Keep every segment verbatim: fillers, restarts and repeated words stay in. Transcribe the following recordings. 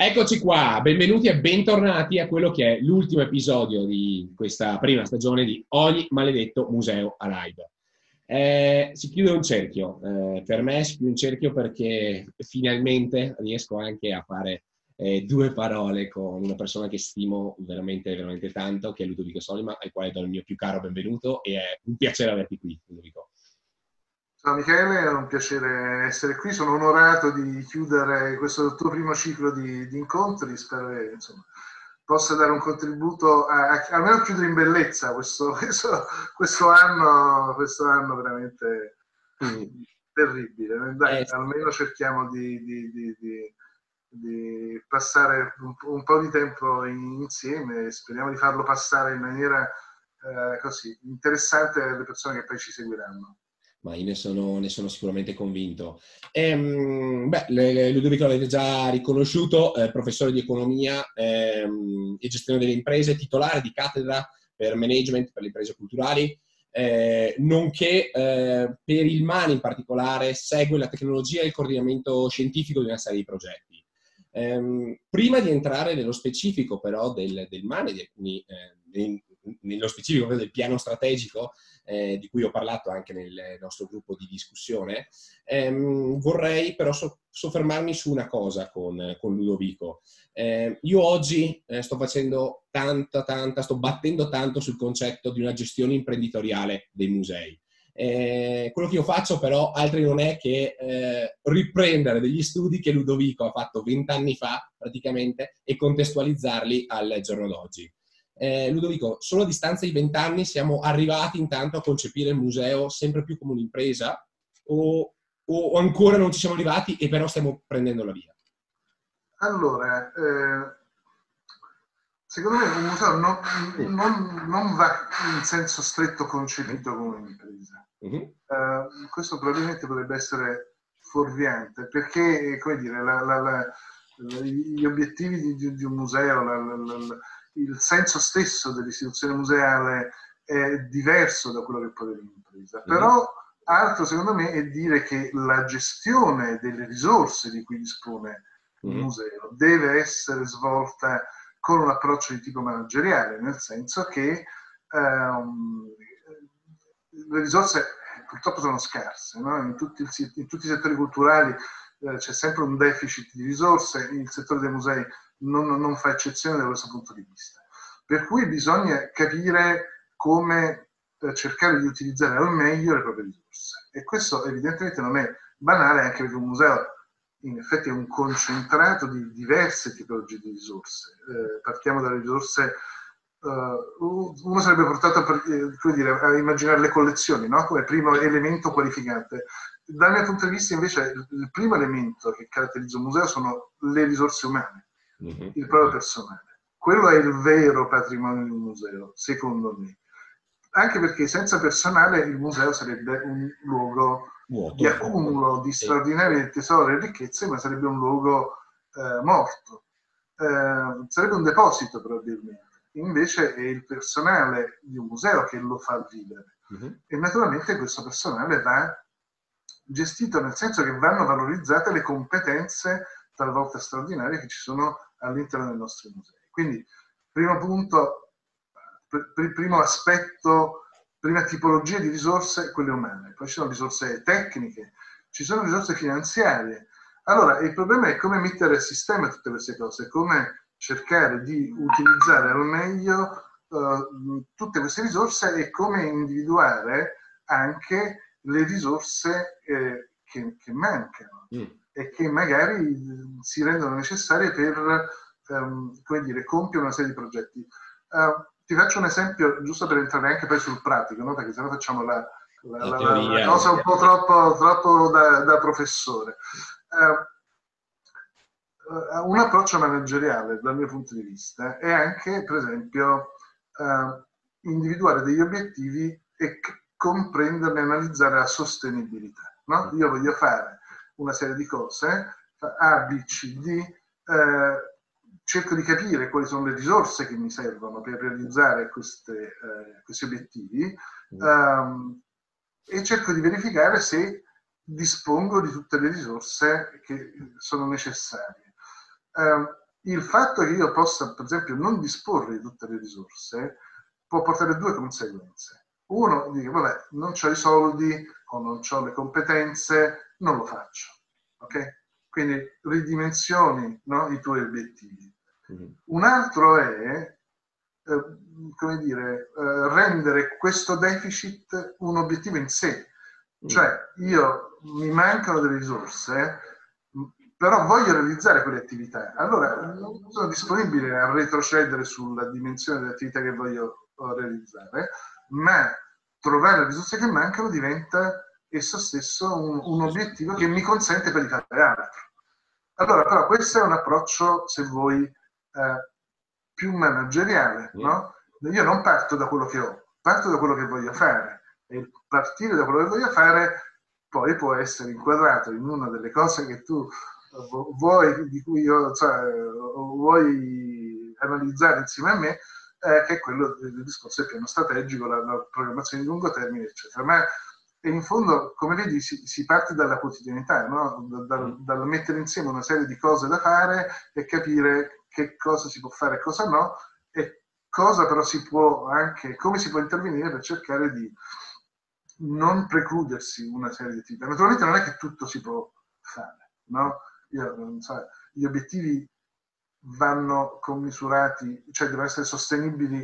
Eccoci qua, benvenuti e bentornati a quello che è l'ultimo episodio di questa prima stagione di Ogni maledetto museo a live. Eh, si chiude un cerchio, eh, per me si chiude un cerchio perché finalmente riesco anche a fare eh, due parole con una persona che stimo veramente, veramente tanto, che è Ludovico Solima, al quale do il mio più caro benvenuto e è un piacere averti qui, Ludovico. Ciao Michele, è un piacere essere qui, sono onorato di chiudere questo tuo primo ciclo di, di incontri, spero che insomma, possa dare un contributo a, a almeno chiudere in bellezza questo, questo, questo anno, questo anno veramente Mm. terribile. Dai, Eh, almeno cerchiamo di, di, di, di, di passare un, un, po' di tempo insieme e speriamo di farlo passare in maniera eh, così interessante alle persone che poi ci seguiranno. ma io ne sono, ne sono sicuramente convinto. Ehm, beh, le- le- Ludovico l'avete già riconosciuto, eh, professore di economia ehm, e gestione delle imprese, titolare di cattedra per management per le imprese culturali, eh, nonché eh, per il MANI in particolare segue la tecnologia e il coordinamento scientifico di una serie di progetti. Ehm, prima di entrare nello specifico però del, del MANI, di alcuni, eh, nei- nello specifico del piano strategico, eh, di cui ho parlato anche nel nostro gruppo di discussione, ehm, vorrei però so- soffermarmi su una cosa con, con Ludovico. Eh, io oggi eh, sto facendo tanta, tanta, sto battendo tanto sul concetto di una gestione imprenditoriale dei musei. Eh, quello che io faccio però altri non è che eh, riprendere degli studi che Ludovico ha fatto vent'anni fa praticamente e contestualizzarli al giorno d'oggi. Eh, Ludovico, solo a distanza di vent'anni siamo arrivati intanto a concepire il museo sempre più come un'impresa o, o ancora non ci siamo arrivati e però stiamo prendendo la via? Allora, eh, secondo me un museo non, Mm. non- non va in senso stretto concepito come un'impresa. Mhm. Eh, questo probabilmente potrebbe essere fuorviante, perché, come dire, la- la- la- la- gli obiettivi di, di- di un museo, la- la- la- il senso stesso dell'istituzione museale è diverso da quello che può avere un'impresa. Mhm. Però altro, secondo me, è dire che la gestione delle risorse di cui dispone un Mhm. museo deve essere svolta con un approccio di tipo manageriale, nel senso che ehm, le risorse purtroppo sono scarse, no? in, tutti il, in, tutti i settori culturali eh, c'è sempre un deficit di risorse, il settore dei musei non, non fa eccezione da questo punto di vista. Per cui bisogna capire come eh, cercare di utilizzare al meglio le proprie risorse. E questo evidentemente non è banale, anche perché un museo in effetti è un concentrato di diverse tipologie di risorse. Eh, partiamo dalle risorse, uh, uno sarebbe portato a, eh, dire, a immaginare le collezioni, no? Come primo elemento qualificante. Dal mio punto di vista invece il primo elemento che caratterizza un museo sono le risorse umane, Mhm. il proprio personale. Quello è il vero patrimonio di un museo, secondo me. Anche perché senza personale il museo sarebbe un luogo di Vuoto. accumulo di Sì. straordinarie tesori e ricchezze, ma sarebbe un luogo eh, morto. Eh, sarebbe un deposito probabilmente. Invece è il personale di un museo che lo fa vivere. Mhm. E naturalmente questo personale va gestito nel senso che vanno valorizzate le competenze talvolta straordinarie che ci sono all'interno dei nostri musei. Quindi, primo punto, pr- primo aspetto, prima tipologia di risorse, quelle umane. Poi ci sono risorse tecniche, ci sono risorse finanziarie. Allora, il problema è come mettere a sistema tutte queste cose, come cercare di utilizzare al meglio uh, tutte queste risorse e come individuare anche le risorse eh, che, che, mancano Mm. e che magari si rendono necessarie per um, come dire, compiere una serie di progetti. Uh, ti faccio un esempio giusto per entrare anche poi sul pratico, no? Perché sennò facciamo la, la, La la, la teoria. cosa un po' troppo, troppo da, da professore. Uh, un approccio manageriale dal mio punto di vista è anche, per esempio, eh, individuare degli obiettivi e comprenderne e analizzare la sostenibilità. No? Io voglio fare una serie di cose, A, B, C, D, eh, cerco di capire quali sono le risorse che mi servono per realizzare queste, eh, questi obiettivi ehm, e cerco di verificare se dispongo di tutte le risorse che sono necessarie. Eh, il fatto che io possa, per esempio, non disporre di tutte le risorse può portare a due conseguenze. Uno, dice, vabbè, non ho i soldi o non ho le competenze, non lo faccio. Ok? Quindi ridimensioni, no, i tuoi obiettivi. Mm-hmm. Un altro è, eh, come dire, eh, rendere questo deficit un obiettivo in sé. Cioè, io mi mancano delle risorse, però voglio realizzare quelle attività. Allora, non sono disponibile a retrocedere sulla dimensione delle attività che voglio realizzare, ma trovare le risorse che mancano diventa esso stesso un, un obiettivo che mi consente poi di fare altro. Allora, però, questo è un approccio, se vuoi, eh, più manageriale, no? Io non parto da quello che ho, parto da quello che voglio fare. E partire da quello che voglio fare poi può essere inquadrato in una delle cose che tu vuoi, di cui io, cioè, vuoi analizzare insieme a me, eh, che è quello del discorso del piano strategico, la, la programmazione di lungo termine, eccetera. Ma in fondo, come vedi, si, si parte dalla quotidianità, no? da, da, dal mettere insieme una serie di cose da fare e capire che cosa si può fare e cosa no, e cosa però si può anche, come si può intervenire per cercare di non precludersi una serie di attività. Naturalmente non è che tutto si può fare, no? Io, non so, gli obiettivi vanno commisurati, cioè devono essere sostenibili,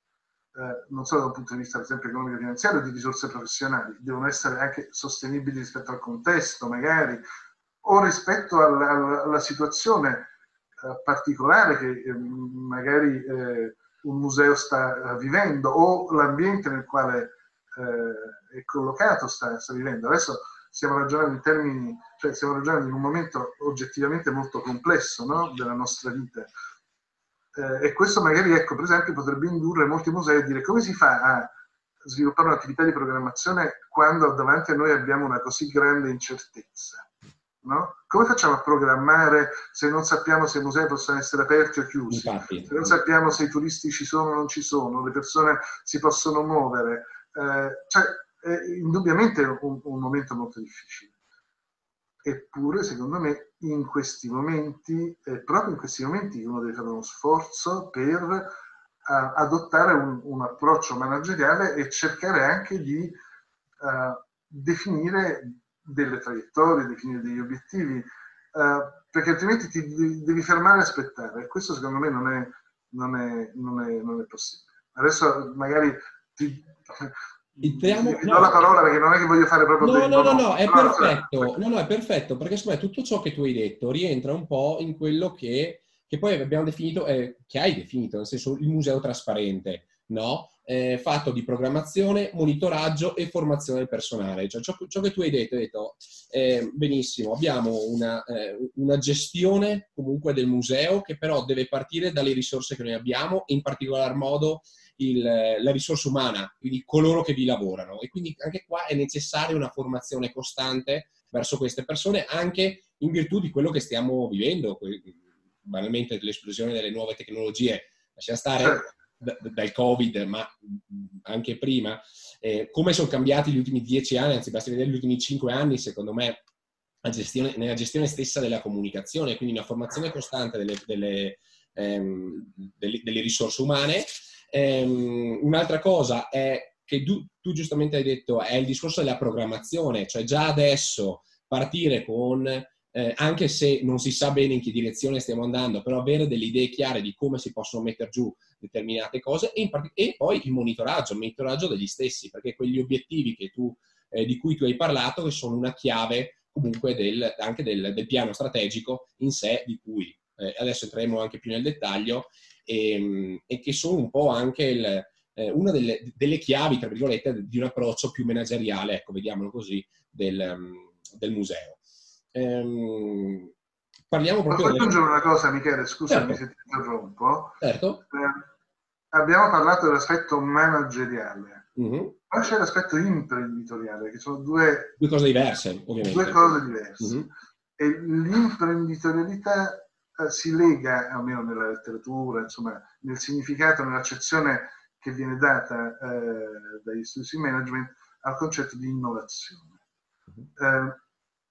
eh, non solo da un punto di vista, per esempio, economico e finanziario, di risorse professionali, devono essere anche sostenibili rispetto al contesto, magari, o rispetto alla, alla, alla situazione eh, particolare che eh, magari eh, un museo sta vivendo, o l'ambiente nel quale eh, è collocato sta, sta vivendo. Adesso stiamo ragionando in termini, cioè stiamo ragionando in un momento oggettivamente molto complesso, no? Della nostra vita. Eh, e questo magari, ecco, per esempio, potrebbe indurre molti musei a dire come si fa a sviluppare un'attività di programmazione quando davanti a noi abbiamo una così grande incertezza, no? Come facciamo a programmare se non sappiamo se i musei possono essere aperti o chiusi, Infatti. se non sappiamo se i turisti ci sono o non ci sono, le persone si possono muovere? Eh, cioè, è indubbiamente un, un momento molto difficile. Eppure, secondo me, in questi momenti, eh, proprio in questi momenti, uno deve fare uno sforzo per uh, adottare un, un approccio manageriale e cercare anche di uh, definire delle traiettorie, definire degli obiettivi, uh, perché altrimenti ti devi, devi fermare e aspettare. E questo, secondo me, non è, non è, non è, non è possibile. Adesso magari ti... Entriamo, ti no, do la parola perché non è che voglio fare proprio no, dei no, no, monologhi. no, è Però, perfetto, no, no, è perfetto, perché secondo me tutto ciò che tu hai detto rientra un po' in quello che, che poi abbiamo definito, eh, che hai definito, nel senso il museo trasparente, no? Eh, fatto di programmazione, monitoraggio e formazione del personale. Cioè, ciò, ciò che tu hai detto, hai detto eh, benissimo, abbiamo una, eh, una gestione comunque del museo che però deve partire dalle risorse che noi abbiamo, in particolar modo Il, la risorsa umana, quindi coloro che vi lavorano, e quindi anche qua è necessaria una formazione costante verso queste persone, anche in virtù di quello che stiamo vivendo, banalmente l'esplosione delle nuove tecnologie, lascia stare certo. da, dal Covid, ma anche prima, eh, come sono cambiati gli ultimi dieci anni, anzi basta vedere gli ultimi cinque anni, secondo me, la gestione, nella gestione stessa della comunicazione, quindi una formazione costante delle, delle, ehm, delle, delle risorse umane. Um, un'altra cosa è che tu, tu giustamente hai detto è il discorso della programmazione, cioè già adesso partire con, eh, anche se non si sa bene in che direzione stiamo andando, però avere delle idee chiare di come si possono mettere giù determinate cose e, in part- e poi il monitoraggio, il monitoraggio degli stessi, perché quegli obiettivi che tu, eh, di cui tu hai parlato, che sono una chiave comunque del, anche del, del piano strategico in sé, di cui eh, adesso entreremo anche più nel dettaglio, e, e che sono un po' anche il, eh, una delle, delle chiavi, tra virgolette, di un approccio più manageriale, ecco, vediamolo così, del, del museo. Ehm, parliamo proprio... Posso delle... aggiungere una cosa, Michele? Scusami Certo, se ti interrompo. certo. Eh, abbiamo parlato dell'aspetto manageriale, Mm-hmm. ma c'è l'aspetto imprenditoriale, che sono due, Due cose diverse, ovviamente. due cose diverse. Mm-hmm. E l'imprenditorialità eh, si lega, almeno nella letteratura, insomma, nel significato, nell'accezione che viene data eh, dagli studi di management, al concetto di innovazione. Eh,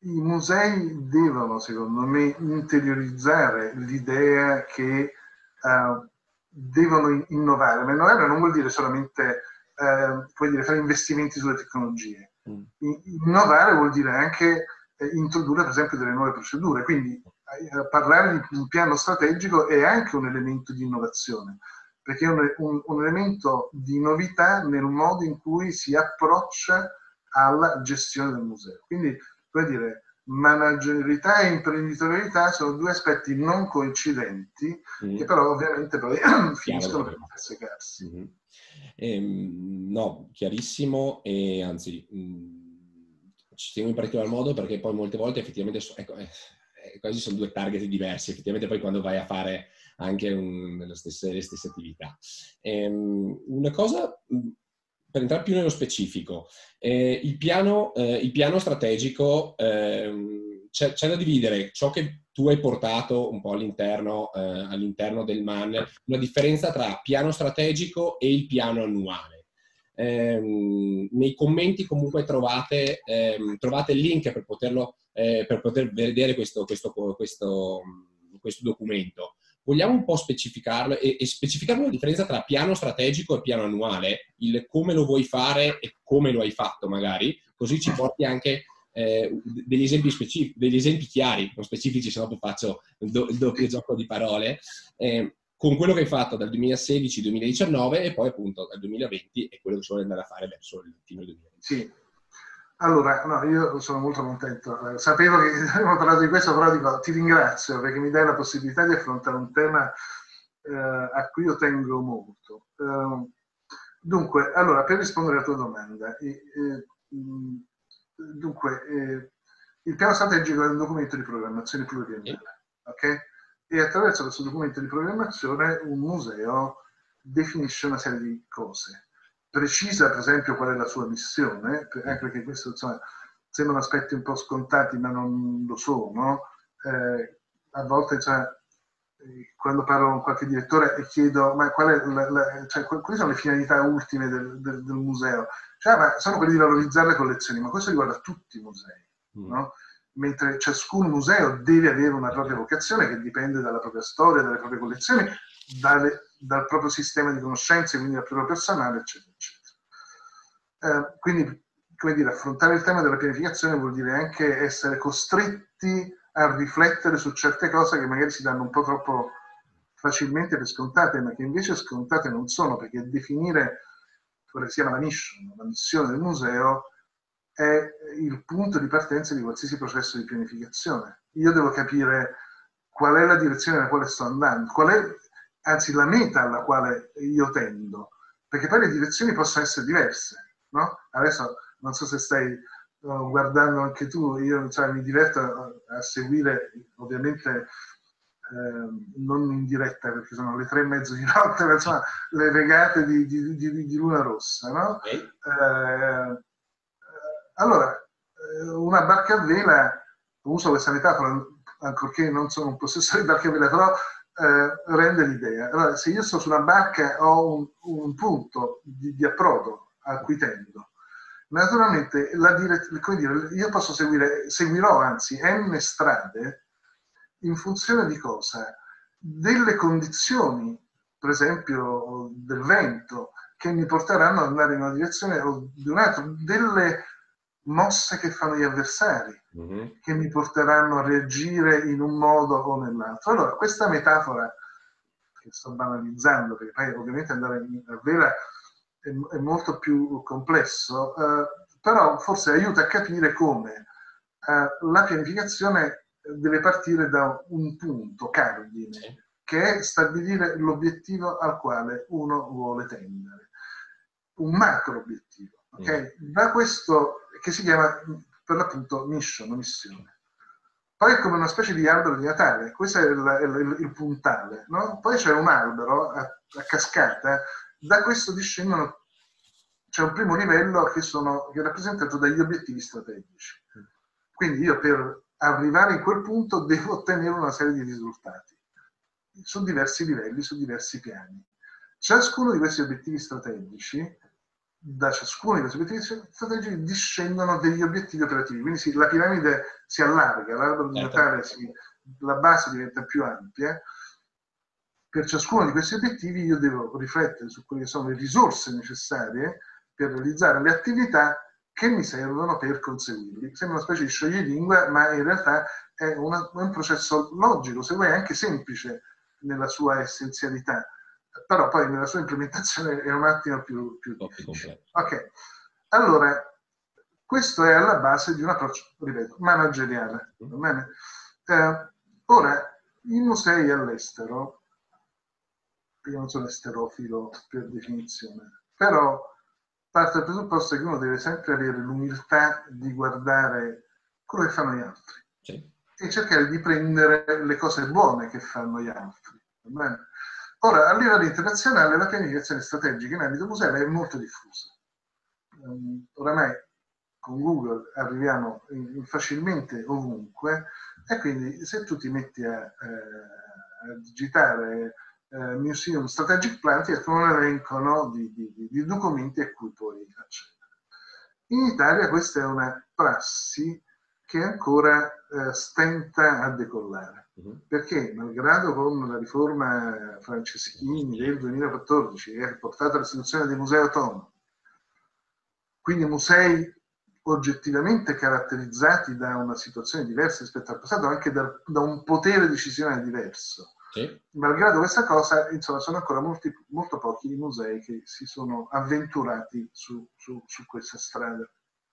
i musei devono, secondo me, interiorizzare l'idea che uh, devono innovare. Ma innovare non vuol dire solamente uh, come dire, fare investimenti sulle tecnologie. Mm. Innovare vuol dire anche eh, introdurre, per esempio, delle nuove procedure. Quindi eh, parlare di un piano strategico è anche un elemento di innovazione, perché è un, un, un elemento di novità nel modo in cui si approccia alla gestione del museo. Quindi, come dire, managerialità e imprenditorialità sono due aspetti non coincidenti, mm. che però ovviamente poi finiscono per intersecarsi. Mm-hmm. Eh, no, chiarissimo, e anzi mh, ci tengo in particolar modo perché poi molte volte effettivamente so, ecco, eh, quasi sono due target diversi, effettivamente poi quando vai a fare anche un, le, stesse, le stesse attività. Eh, una cosa, per entrare più nello specifico, eh, il, piano, eh, il piano strategico, eh, c'è, c'è da dividere ciò che tu hai portato un po' all'interno, eh, all'interno del M A N, una differenza tra piano strategico e il piano annuale. Eh, nei commenti comunque trovate, eh, trovate il link per poterlo, eh, per poter vedere questo, questo, questo, questo documento. Vogliamo un po' specificarlo e, e specificare la differenza tra piano strategico e piano annuale, il come lo vuoi fare e come lo hai fatto magari, così ci porti anche eh, degli esempi specifici, degli esempi chiari, non specifici, se no poi faccio il, do, il doppio gioco di parole, eh, con quello che hai fatto dal duemilasedici duemiladiciannove e poi appunto dal duemilaventi e quello che si vuole andare a fare verso il fine duemilaventi. Sì. Allora, no, io sono molto contento. Sapevo che abbiamo parlato di questo, però dico, ti ringrazio perché mi dai la possibilità di affrontare un tema eh, a cui io tengo molto. Uh, dunque, allora, per rispondere alla tua domanda, eh, eh, dunque, eh, il piano strategico è un documento di programmazione pluriennale, ok? E attraverso questo documento di programmazione un museo definisce una serie di cose. Precisa, per esempio, qual è la sua missione, anche perché questo insomma, sembrano aspetti un po' scontati, ma non lo sono. Eh, a volte, cioè, quando parlo con qualche direttore e chiedo ma qual è la, la, cioè, quali sono le finalità ultime del, del, del museo? Cioè, ma sono quelli di valorizzare le collezioni, ma questo riguarda tutti i musei, mm. no? Mentre ciascun museo deve avere una propria vocazione che dipende dalla propria storia, dalle proprie collezioni, dalle, dal proprio sistema di conoscenze, quindi dal proprio personale, eccetera, eccetera. Eh, quindi, come dire, affrontare il tema della pianificazione vuol dire anche essere costretti a riflettere su certe cose che magari si danno un po' troppo facilmente per scontate, ma che invece scontate non sono, perché definire quella che si chiama la mission, la missione del museo, è il punto di partenza di qualsiasi processo di pianificazione. Io devo capire qual è la direzione nella quale sto andando, qual è, anzi, la meta alla quale io tendo, perché poi le direzioni possono essere diverse, no? Adesso non so se stai uh, guardando anche tu, io cioè, mi diverto a, a seguire, ovviamente eh, non in diretta perché sono le tre e mezzo di notte, ma insomma le regate di, di, di, di Luna Rossa, no? Okay. Eh, allora, una barca a vela, uso questa metafora, ancorché non sono un possessore di barca a vela, però eh, rende l'idea. Allora, se io sto su una barca ho un, un punto di, di approdo a cui tendo. Naturalmente, la dire, come dire, io posso seguire, seguirò anzi n strade in funzione di cosa? Delle condizioni, per esempio del vento, che mi porteranno ad andare in una direzione o di un'altra, delle mosse che fanno gli avversari, mm-hmm. che mi porteranno a reagire in un modo o nell'altro. Allora, questa metafora, che sto banalizzando, perché poi ovviamente andare a vela è, è molto più complesso, eh, però forse aiuta a capire come eh, la pianificazione deve partire da un punto cardine, sì. che è stabilire l'obiettivo al quale uno vuole tendere, un macro obiettivo. Okay? Da questo, che si chiama per l'appunto mission, missione. Poi è come una specie di albero di Natale, questo è il, il, il puntale, no? Poi c'è un albero a, a cascata, da questo discendono, c'è un primo livello che, sono, che è rappresentato dagli obiettivi strategici. Quindi io per arrivare in quel punto devo ottenere una serie di risultati, su diversi livelli, su diversi piani. Ciascuno di questi obiettivi strategici da ciascuno di questi obiettivi strategici discendono degli obiettivi operativi, quindi si, la piramide si allarga, l'albero di Natale, si, la base diventa più ampia. Per ciascuno di questi obiettivi io devo riflettere su quelle che sono le risorse necessarie per realizzare le attività che mi servono per conseguirli. Sembra una specie di scioglilingua, ma in realtà è, una, è un processo logico, se vuoi anche semplice nella sua essenzialità, però poi nella sua implementazione è un attimo più, più difficile. Ok, allora, questo è alla base di un approccio, ripeto, manageriale. Va bene? Eh, ora, i musei all'estero, io non sono esterofilo per definizione, però parte dal presupposto che uno deve sempre avere l'umiltà di guardare quello che fanno gli altri, sì, e cercare di prendere le cose buone che fanno gli altri. Va bene? Ora, a livello internazionale la pianificazione strategica in ambito museale è molto diffusa. Um, oramai con Google arriviamo in, in facilmente ovunque, e quindi se tu ti metti a, eh, a digitare Uh, Museum Strategic Plan, ti escono un elenco, no, di, di, di documenti a cui puoi accedere. In Italia questa è una prassi che ancora uh, stenta a decollare, uh-huh. perché malgrado con la riforma Franceschini del duemilaquattordici che ha portato all'istituzione dei musei autonomi, quindi musei oggettivamente caratterizzati da una situazione diversa rispetto al passato, anche da, da un potere decisionale diverso. Sì. Malgrado questa cosa, insomma, sono ancora molti, molto pochi i musei che si sono avventurati su, su, su questa strada.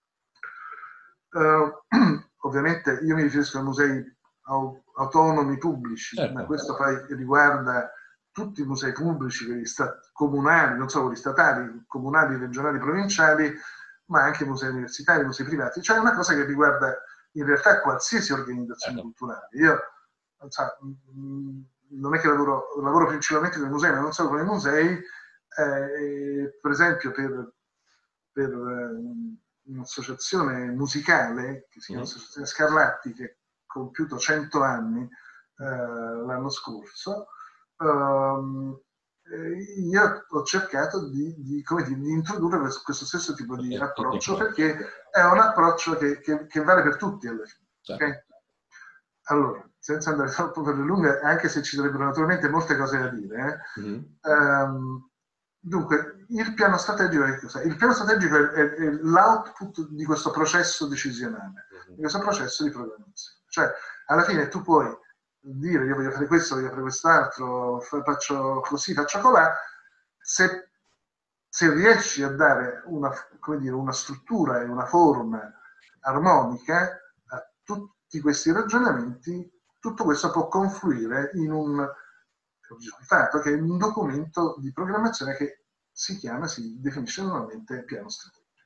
Uh, ovviamente io mi riferisco ai musei au autonomi pubblici, certo. ma questo poi riguarda tutti i musei pubblici, quelli comunali, non solo quelli statali, comunali, regionali, provinciali, ma anche musei universitari, musei privati. Cioè è una cosa che riguarda in realtà qualsiasi organizzazione certo. culturale. Io, non so, mh, non è che lavoro, lavoro principalmente con i musei, ma non solo con i musei, eh, per esempio per, per uh, un'associazione musicale, che si chiama mm. Associazione Scarlatti, che ha compiuto cento anni uh, l'anno scorso, um, io ho cercato di, di, come dire, di introdurre questo, questo stesso tipo di approccio, perché è un approccio che, che, che vale per tutti alla fine. Certo. Okay? Allora, senza andare troppo per le lunghe, anche se ci sarebbero naturalmente molte cose da dire, eh? mm-hmm. um, dunque, il piano strategico è cosa? Il piano strategico è, è, è l'output di questo processo decisionale, mm-hmm. di questo processo di programmazione. Cioè, alla fine tu puoi dire io voglio fare questo, voglio fare quest'altro, faccio così, faccio colà, se, se riesci a dare una, come dire, una struttura e una forma armonica a tutti questi ragionamenti, tutto questo può confluire in un risultato che è un documento di programmazione che si chiama, si definisce normalmente piano strategico.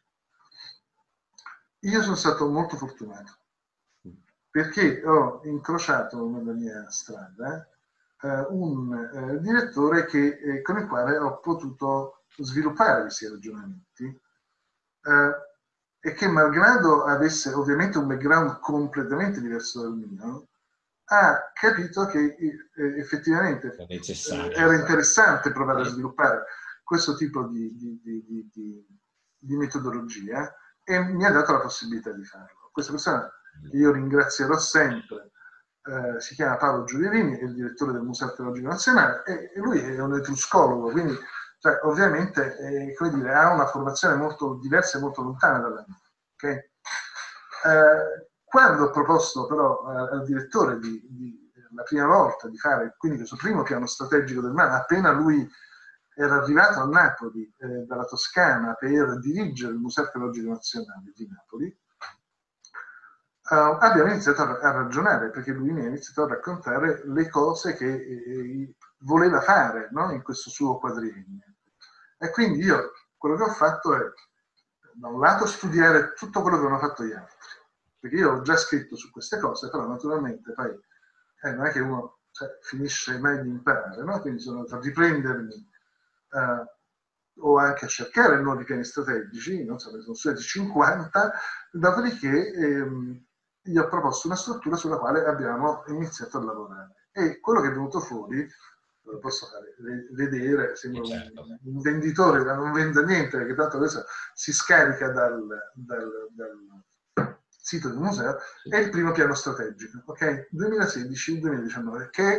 Io sono stato molto fortunato perché ho incrociato nella mia strada eh, un eh, direttore che, eh, con il quale ho potuto sviluppare questi ragionamenti eh, e che, malgrado avesse ovviamente un background completamente diverso dal mio, ha capito che eh, effettivamente eh, era interessante provare a sviluppare questo tipo di, di, di, di, di, di metodologia, e mi ha dato la possibilità di farlo. Questa persona, che io ringrazierò sempre, eh, si chiama Paolo Giulierini, è il direttore del Museo Archeologico Nazionale, e, e lui è un etruscologo, quindi cioè, ovviamente eh, come dire, ha una formazione molto diversa e molto lontana dalla mia. Okay? Eh, quando ho proposto però eh, al direttore di, di, la prima volta di fare quindi questo primo piano strategico del mare, appena lui era arrivato a Napoli eh, dalla Toscana per dirigere il Museo Archeologico Nazionale di Napoli, Uh, abbiamo iniziato a, a ragionare, perché lui mi ha iniziato a raccontare le cose che eh, voleva fare, no? In questo suo quadriennio. E quindi io quello che ho fatto è, da un lato, studiare tutto quello che hanno fatto gli altri, perché io ho già scritto su queste cose, però naturalmente poi eh, non è che uno cioè, finisce mai di imparare, no? Quindi sono andato a riprendermi uh, o anche a cercare nuovi piani strategici, non so, ne sono stati cinquanta, dopodiché ehm, gli ho proposto una struttura sulla quale abbiamo iniziato a lavorare. E quello che è venuto fuori lo posso fare vedere, sembra eh, certo. un, un venditore, ma non vende niente, perché tanto questo si scarica dal, dal, dal sito del museo, è il primo piano strategico, ok? duemilasedici duemiladiciannove, che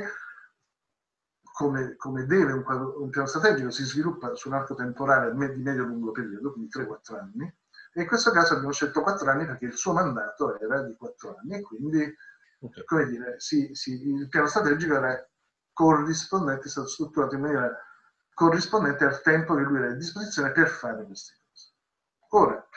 come, come deve un, un piano strategico si sviluppa su un arco temporale di medio-lungo periodo, quindi tre quattro anni, e in questo caso abbiamo scelto quattro anni perché il suo mandato era di quattro anni e quindi, okay. come dire, sì, sì, il piano strategico era corrispondente, è stato strutturato in maniera corrispondente al tempo che lui era a disposizione per fare queste cose. Ora,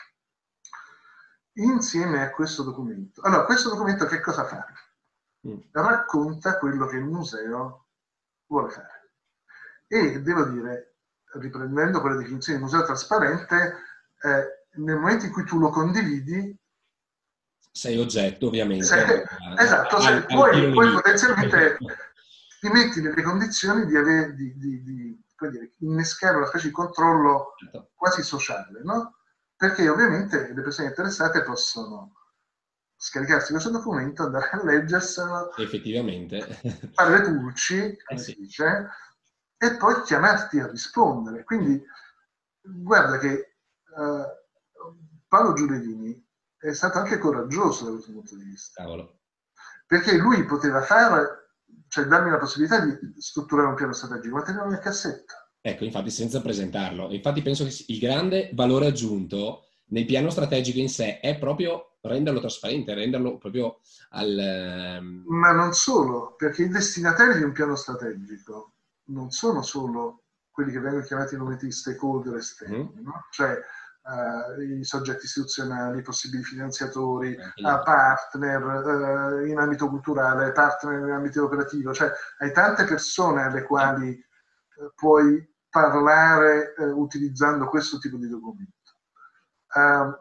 insieme a questo documento, allora, questo documento che cosa fa? Mm. Racconta quello che il museo vuole fare. E devo dire, riprendendo quella definizione di museo trasparente, eh, nel momento in cui tu lo condividi, sei oggetto, ovviamente. Sei, a, esatto, a, sei, a, poi, poi potenzialmente ti metti nelle condizioni di, avere, di, di, di dire, innescare una specie di controllo quasi sociale, no? Perché ovviamente le persone interessate possono scaricarsi questo documento, andare a leggerselo, effettivamente, fare le pulci, come eh sì. si dice, e poi chiamarti a rispondere. Quindi guarda che uh, Paolo Giuliani è stato anche coraggioso da questo punto di vista. Cavolo. Perché lui poteva fare, cioè darmi la possibilità di strutturare un piano strategico, ma tenerlo nel cassetto. Ecco, infatti senza presentarlo. Infatti penso che il grande valore aggiunto nel piano strategico in sé è proprio renderlo trasparente, renderlo proprio al... Ma non solo, perché i destinatari di un piano strategico non sono solo quelli che vengono chiamati in nome di stakeholder esterni, mm. no? Cioè uh, i soggetti istituzionali, i possibili finanziatori, uh, partner uh, in ambito culturale, partner in ambito operativo, cioè hai tante persone alle quali uh, puoi parlare uh, utilizzando questo tipo di documento. Uh,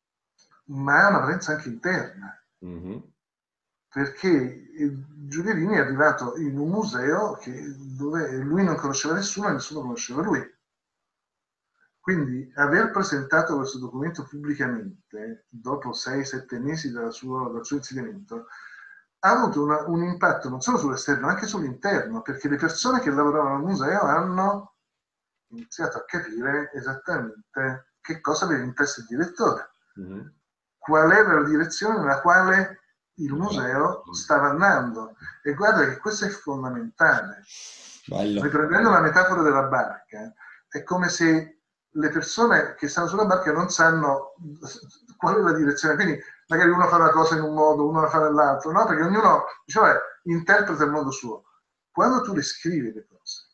ma ha una valenza anche interna. Mm-hmm. Perché Giuliani è arrivato in un museo che, dove lui non conosceva nessuno e nessuno conosceva lui. Quindi aver presentato questo documento pubblicamente, dopo sei sette mesi dal suo, dal suo insediamento, ha avuto una, un impatto non solo sull'esterno, ma anche sull'interno, perché le persone che lavoravano al museo hanno iniziato a capire esattamente che cosa aveva in testa il direttore, mm-hmm. qual era la direzione nella quale il museo stava andando. E guarda che questo è fondamentale. Bello. Riprendendo la metafora della barca, è come se le persone che stanno sulla barca non sanno qual è la direzione, quindi magari uno fa una cosa in un modo, uno la fa nell'altro, no? Perché ognuno, diciamo, interpreta il modo suo. Quando tu le scrivi le cose,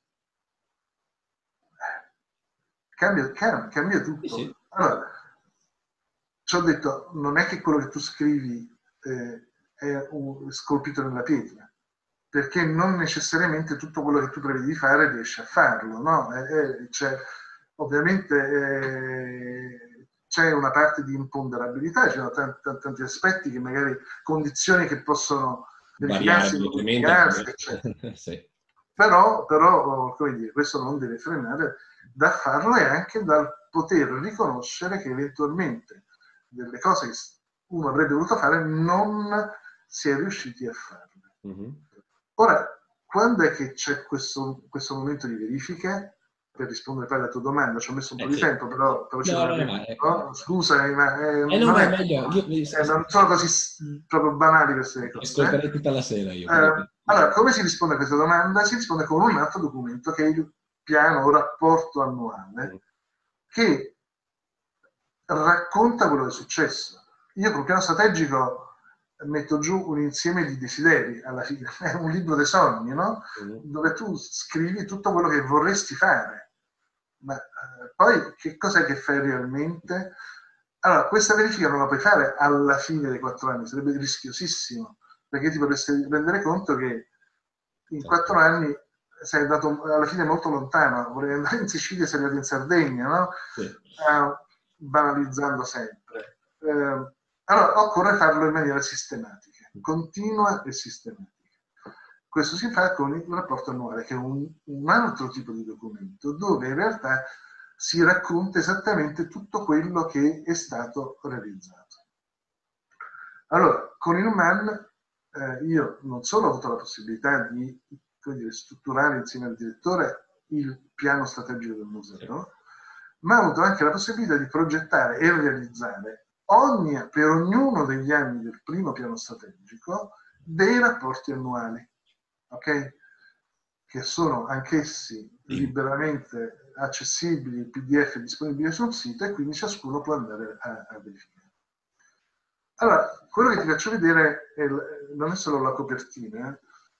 cambia, cambia, cambia tutto. Sì. Allora, ci ho detto, non è che quello che tu scrivi eh, è un, scolpito nella pietra, perché non necessariamente tutto quello che tu prevedi di fare riesci a farlo, no? E, e c'è, ovviamente eh, c'è una parte di imponderabilità, ci sono tanti, tanti aspetti che magari, condizioni che possono verificarsi, modificarsi, eccetera. Sì. Però, però, come dire, questo non deve frenare da farlo e anche dal poter riconoscere che eventualmente delle cose che uno avrebbe voluto fare non si è riusciti a farle. Mm-hmm. Ora, quando è che c'è questo, questo momento di verifica? Per rispondere poi alla tua domanda, ci ho messo un po' eh, di sì. tempo, però, però no, no, no, no, scusami, ma eh, eh, non, non, è, meglio. Io, eh, non sono così proprio banali queste cose. Ascolterei tutta la sera io. Eh, allora, come si risponde a questa domanda? Si risponde con un altro documento che è il piano o rapporto annuale, mm. che racconta quello che è successo. Io col piano strategico metto giù un insieme di desideri, alla fine è un libro dei sogni, no? Mm. Dove tu scrivi tutto quello che vorresti fare, ma eh, poi che cos'è che fai realmente? Allora, questa verifica non la puoi fare alla fine dei quattro anni, sarebbe rischiosissimo, perché ti potresti rendere conto che in quattro anni sei andato alla fine molto lontano, volevi andare in Sicilia e sei andato in Sardegna, no? Sì. Uh, banalizzando sempre. Uh, allora, occorre farlo in maniera sistematica, continua e sistematica. Questo si fa con il rapporto annuale, che è un, un altro tipo di documento, dove in realtà si racconta esattamente tutto quello che è stato realizzato. Allora, con il M A N eh, io non solo ho avuto la possibilità di come dire, strutturare insieme al direttore il piano strategico del museo, ma ha avuto anche la possibilità di progettare e realizzare ogni, per ognuno degli anni del primo piano strategico dei rapporti annuali, ok? Che sono anch'essi liberamente accessibili, P D F disponibili sul sito, e quindi ciascuno può andare a, a verificare. Allora, quello che ti faccio vedere è, non è solo la copertina,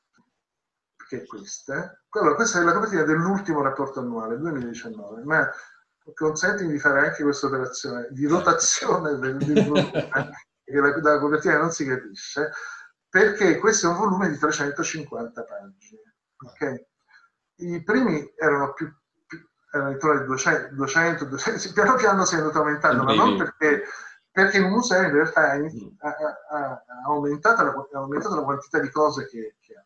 che è questa. Allora, questa è la copertina dell'ultimo rapporto annuale, duemiladiciannove, ma consentimi di fare anche questa operazione di rotazione del, del volume, che la, dalla copertina non si capisce, perché questo è un volume di trecentocinquanta pagine. Okay? I primi erano più, più erano intorno ai duecento, duecento, duecento, piano piano si è andato aumentando, ma non perché, perché il museo in realtà ha, ha, ha, ha, aumentato, la, ha aumentato la quantità di cose che, che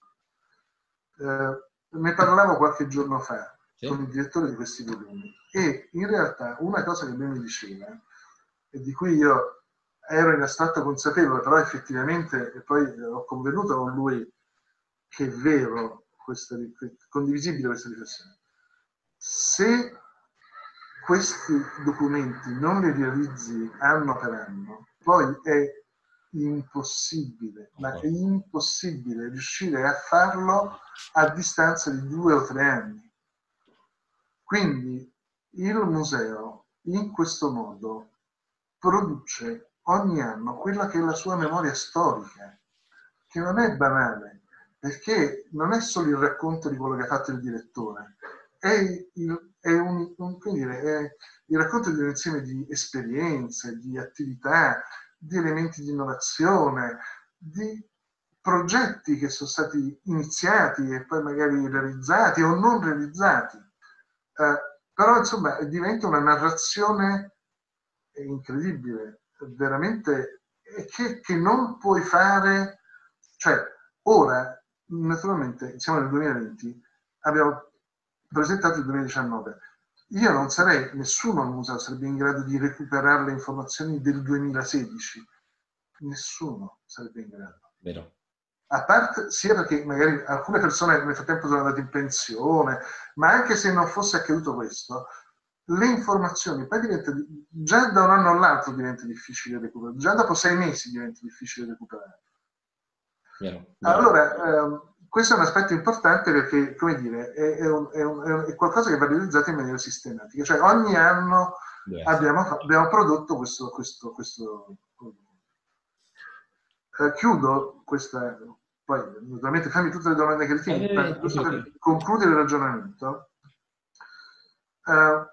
ha. Eh, ne parlavo qualche giorno fa sì. con il direttore di questi volumi, e in realtà una cosa che lui mi diceva, e di cui io ero in astratto consapevole, però effettivamente, e poi ho convenuto con lui che è vero, questa, condivisibile questa riflessione, se questi documenti non li realizzi anno per anno, poi è impossibile, ma è impossibile riuscire a farlo a distanza di due o tre anni. Quindi il museo in questo modo produce ogni anno quella che è la sua memoria storica, che non è banale, perché non è solo il racconto di quello che ha fatto il direttore, è il, è un, un, come dire, è il racconto di un insieme di esperienze, di attività, di elementi di innovazione, di progetti che sono stati iniziati e poi magari realizzati o non realizzati. Eh, però insomma diventa una narrazione incredibile, veramente, che, che non puoi fare, cioè ora naturalmente siamo nel duemilaventi, abbiamo presentato il duemiladiciannove, io non sarei, nessuno al museo sarebbe in grado di recuperare le informazioni del duemilasedici, nessuno sarebbe in grado. Vero. A parte, sia perché magari alcune persone nel frattempo sono andate in pensione, ma anche se non fosse accaduto questo, le informazioni poi diventa, già da un anno all'altro diventa difficile recuperare, già dopo sei mesi diventa difficile recuperare. Vero, vero. Allora, ehm, questo è un aspetto importante perché, come dire, è, è, un, è, un, è qualcosa che va realizzato in maniera sistematica, cioè ogni anno abbiamo, abbiamo prodotto questo, questo, questo. Eh, chiudo questa, poi naturalmente fammi tutte le domande che ritieni, eh, per, giusto per sì. concludere il ragionamento. Uh,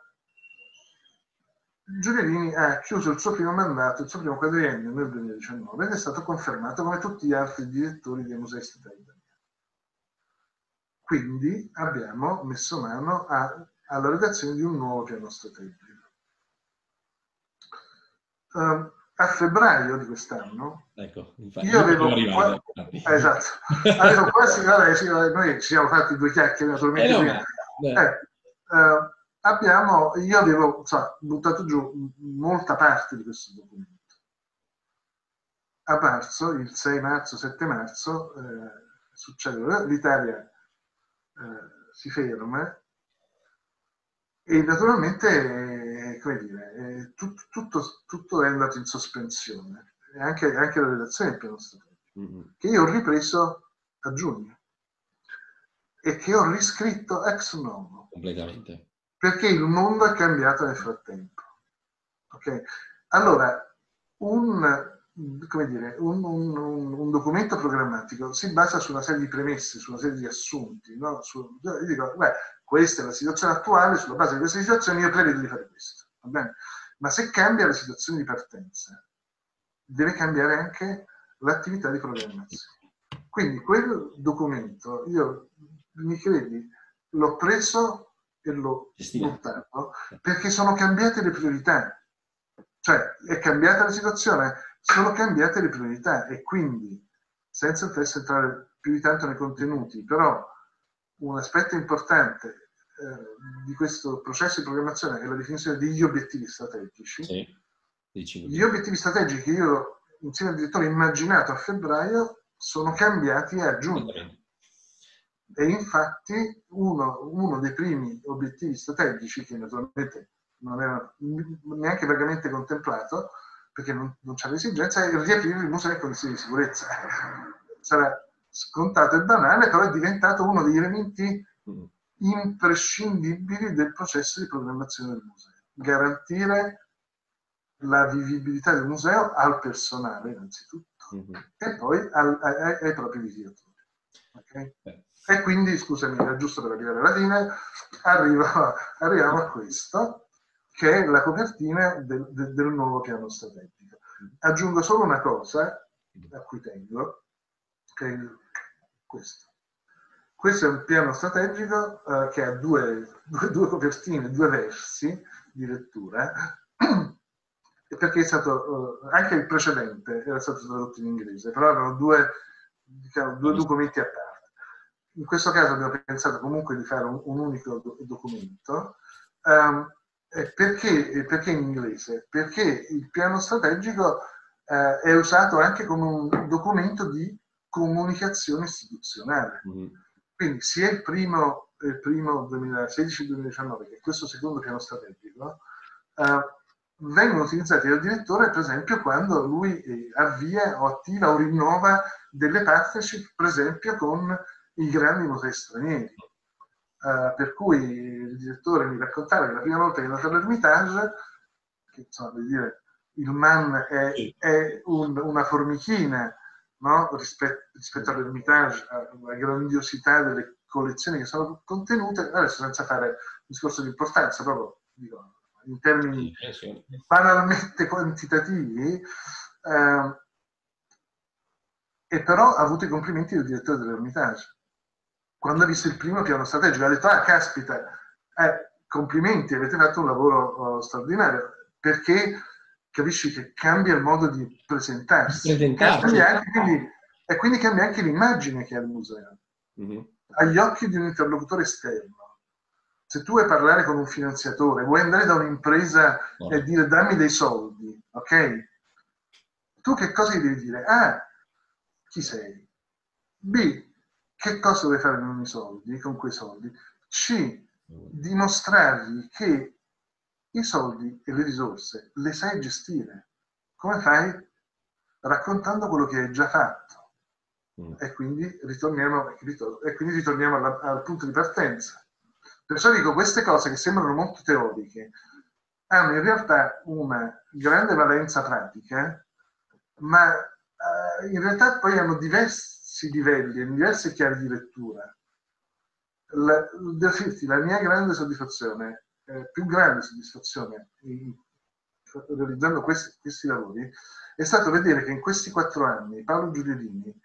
Giulianini ha chiuso il suo primo mandato, il suo primo quadriennio nel duemiladiciannove, ed è stato confermato come tutti gli altri direttori dei musei statali italiani. Quindi abbiamo messo mano a, alla redazione di un nuovo piano strategico. Uh, a febbraio di quest'anno, ecco, infatti, io avevo, arrivato, qua, esatto, avevo quasi, vabbè, sì, noi ci siamo fatti due chiacchiere naturalmente eh no, prima. ma, eh, uh, abbiamo, io avevo so, buttato giù molta parte di questo documento. A marzo, il sei marzo, sette marzo, eh, succede, l'Italia eh, si ferma e naturalmente, eh, come dire, eh, tutto, tutto, tutto è andato in sospensione, e anche, anche la redazione del piano strategico, mm-hmm. che io ho ripreso a giugno e che ho riscritto ex novo. Completamente. Perché il mondo è cambiato nel frattempo. Okay? Allora, un, come dire, un, un, un documento programmatico si basa su una serie di premesse, su una serie di assunti. No? Su, io dico, beh, questa è la situazione attuale, sulla base di questa situazione io prevedo di fare questo. Va bene? Ma se cambia la situazione di partenza, deve cambiare anche l'attività di programmazione. Quindi quel documento, io, mi credi, l'ho preso e l'ho buttato perché sono cambiate le priorità, cioè è cambiata la situazione, sono cambiate le priorità, e quindi senza adesso entrare più di tanto nei contenuti, però un aspetto importante eh, di questo processo di programmazione è la definizione degli obiettivi strategici. Sì, gli obiettivi strategici che io insieme al direttore ho immaginato a febbraio sono cambiati a giugno. E infatti uno, uno dei primi obiettivi strategici, che naturalmente non era neanche vagamente contemplato, perché non, non c'era esigenza, è riaprire il museo in condizioni di sicurezza. Sarà scontato e banale, però è diventato uno degli elementi imprescindibili del processo di programmazione del museo. Garantire la vivibilità del museo al personale innanzitutto, mm-hmm. e poi al, ai, ai propri visitatori. Okay? E quindi, scusami, era giusto per arrivare alla fine, arrivo, arriviamo a questo, che è la copertina del, del, del nuovo piano strategico. Aggiungo solo una cosa a cui tengo, che è il, questo. Questo è un piano strategico eh, che ha due, due, due copertine, due versi di lettura, perché è stato, uh, anche il precedente era stato tradotto in inglese, però erano due, diciamo, due documenti a parte. In questo caso abbiamo pensato comunque di fare un, un unico do- documento. Um, perché, perché in inglese? Perché il piano strategico uh, è usato anche come un documento di comunicazione istituzionale. Mm-hmm. Quindi sia il primo, il primo duemilasedici duemiladiciannove che questo secondo piano strategico uh, vengono utilizzati dal direttore, per esempio, quando lui eh, avvia o attiva o rinnova delle partnership, per esempio, con i grandi musei stranieri. Uh, per cui il direttore mi raccontava che la prima volta che è andato all'Ermitage, che insomma, vuol dire, il Man è, è un, una formichina, no? Rispetto, rispetto all'Ermitage, alla grandiosità delle collezioni che sono contenute, adesso senza fare un discorso di importanza, proprio dico, in termini banalmente quantitativi, eh, e però ha avuto i complimenti del direttore dell'Ermitage. Quando ha visto il primo piano strategico ha detto: ah, caspita, eh, complimenti, avete fatto un lavoro oh, straordinario, perché capisci che cambia il modo di presentarsi, cambia anche, quindi, e quindi cambia anche l'immagine che ha il museo, mm-hmm. agli occhi di un interlocutore esterno. Se tu vuoi parlare con un finanziatore, vuoi andare da un'impresa no. e dire dammi dei soldi, ok? Tu che cosa gli devi dire? A, chi sei? B, che cosa vuoi fare con i soldi, con quei soldi? C, dimostrargli che i soldi e le risorse le sai gestire. Come fai? Raccontando quello che hai già fatto. Mm. E quindi ritorniamo, e quindi ritorniamo alla, al punto di partenza. Perciò dico, queste cose che sembrano molto teoriche hanno in realtà una grande valenza pratica, ma eh, in realtà poi hanno diversi livelli, diverse chiavi di lettura. La, devo dirti, la mia grande soddisfazione, eh, più grande soddisfazione in, realizzando questi, questi lavori, è stato vedere che in questi quattro anni Paolo Giuliolini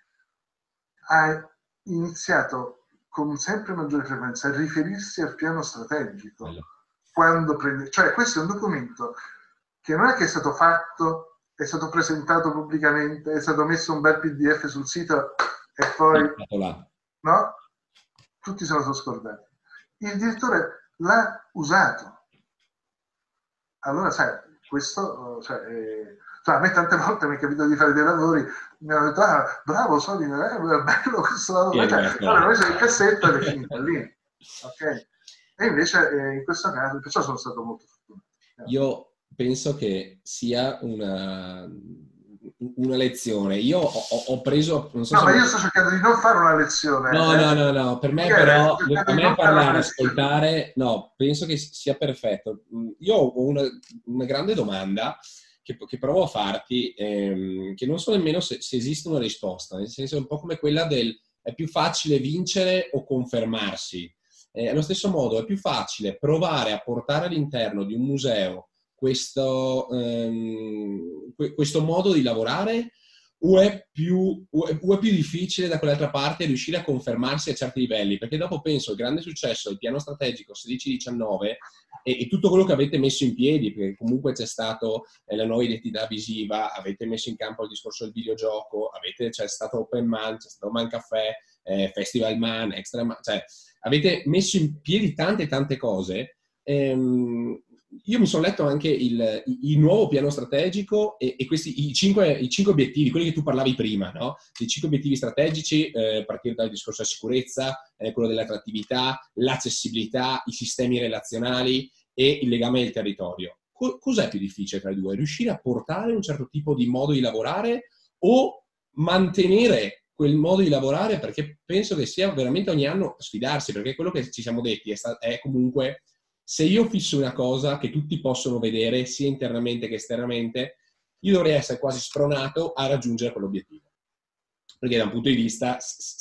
ha iniziato con sempre maggiore frequenza a riferirsi al piano strategico. Quando prende, cioè questo è un documento che non è che è stato fatto, è stato presentato pubblicamente, è stato messo un bel P D F sul sito e poi no? Tutti se lo sono scordati. Il direttore l'ha usato. Allora, sai, questo, cioè, eh, cioè, a me tante volte mi è capitato di fare dei lavori, mi hanno detto, ah, bravo Solino, eh, bello questo lavoro. Cioè, allora, invece il cassetto è finita lì. Ok? E invece eh, in questo caso, perciò sono stato molto fortunato. Io penso che sia una, una lezione. Io ho, ho preso... Non so no, se ma mi... io sto cercando di non fare una lezione. No, eh. no, no, no. Per me Perché però, a me parlare, lezione. ascoltare, no, penso che sia perfetto. Io ho una, una grande domanda che, che provo a farti, ehm, che non so nemmeno se, se esiste una risposta, nel senso è un po' come quella del è più facile vincere o confermarsi. Eh, allo stesso modo è più facile provare a portare all'interno di un museo questo, ehm, questo modo di lavorare o è, più, o, è, o è più difficile da quell'altra parte riuscire a confermarsi a certi livelli? Perché dopo penso il grande successo del piano strategico sedici diciannove e, e tutto quello che avete messo in piedi, perché comunque c'è stato eh, la nuova identità visiva, avete messo in campo il discorso del videogioco, avete, c'è stato Open Man, c'è stato Man Café, eh, Festival Man, Extra Man, cioè avete messo in piedi tante tante cose. Ehm, io mi sono letto anche il, il nuovo piano strategico e, e questi i cinque, i cinque obiettivi, quelli che tu parlavi prima, no? I cinque obiettivi strategici, eh, partire dal discorso della sicurezza, eh, quello dell'attrattività, l'accessibilità, i sistemi relazionali e il legame del territorio. Co- cos'è più difficile tra i due? Riuscire a portare un certo tipo di modo di lavorare o mantenere quel modo di lavorare? Perché penso che sia veramente ogni anno sfidarsi, perché quello che ci siamo detti è, sta- è comunque, se io fisso una cosa che tutti possono vedere sia internamente che esternamente, io dovrei essere quasi spronato a raggiungere quell'obiettivo. Perché da un punto di vista,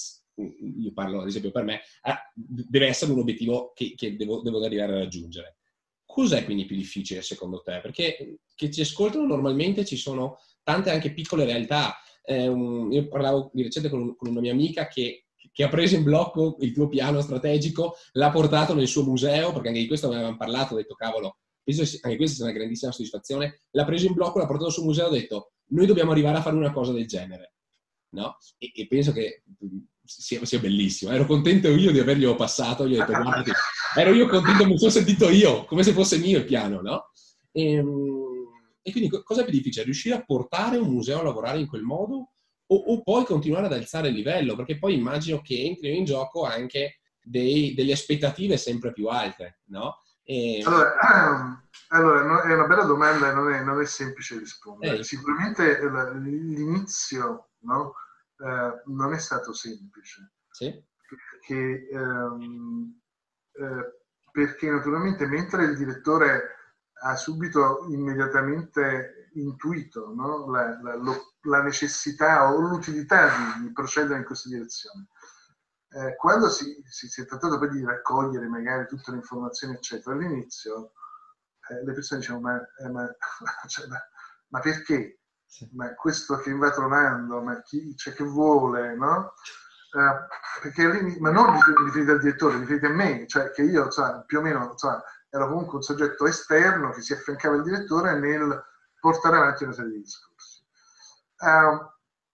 io parlo ad esempio per me, deve essere un obiettivo che, che devo, devo arrivare a raggiungere. Cos'è quindi più difficile secondo te? Perché che ci ascoltano normalmente ci sono tante anche piccole realtà. Eh, un, io parlavo di recente con, un, con una mia amica che, che ha preso in blocco il tuo piano strategico, l'ha portato nel suo museo, perché anche di questo avevamo parlato, ho detto cavolo, penso che anche questa sia una grandissima soddisfazione, l'ha preso in blocco, l'ha portato sul museo e ha detto noi dobbiamo arrivare a fare una cosa del genere, no? E, e penso che sia, sia bellissimo. Ero contento io di averglielo passato, gli ho detto guarda che ero io contento, mi sono sentito io, come se fosse mio il piano, no? E, e quindi cosa è più difficile? Riuscire a portare un museo a lavorare in quel modo o, o poi continuare ad alzare il livello? Perché poi immagino che entrino in gioco anche dei, delle aspettative sempre più alte, no? E... Allora, allora no, è una bella domanda e non è, non è semplice rispondere. Eh, Sicuramente l'inizio, no, eh, non è stato semplice. sì? Perché, ehm, eh, perché naturalmente mentre il direttore ha subito immediatamente intuito, no, la, la, lo, la necessità o l'utilità di, di procedere in questa direzione, eh, quando si, si, si è trattato poi di raccogliere magari tutte le informazioni eccetera, all'inizio eh, le persone dicevano ma, eh, ma, cioè, ma, ma perché? Sì. Ma questo che va trovando, ma chi, cioè, che vuole, no? Uh, perché lì, ma non riferiti al direttore, riferiti a me, cioè che io cioè, più o meno cioè, ero comunque un soggetto esterno che si affiancava al direttore nel portare avanti una serie di discorsi. Uh,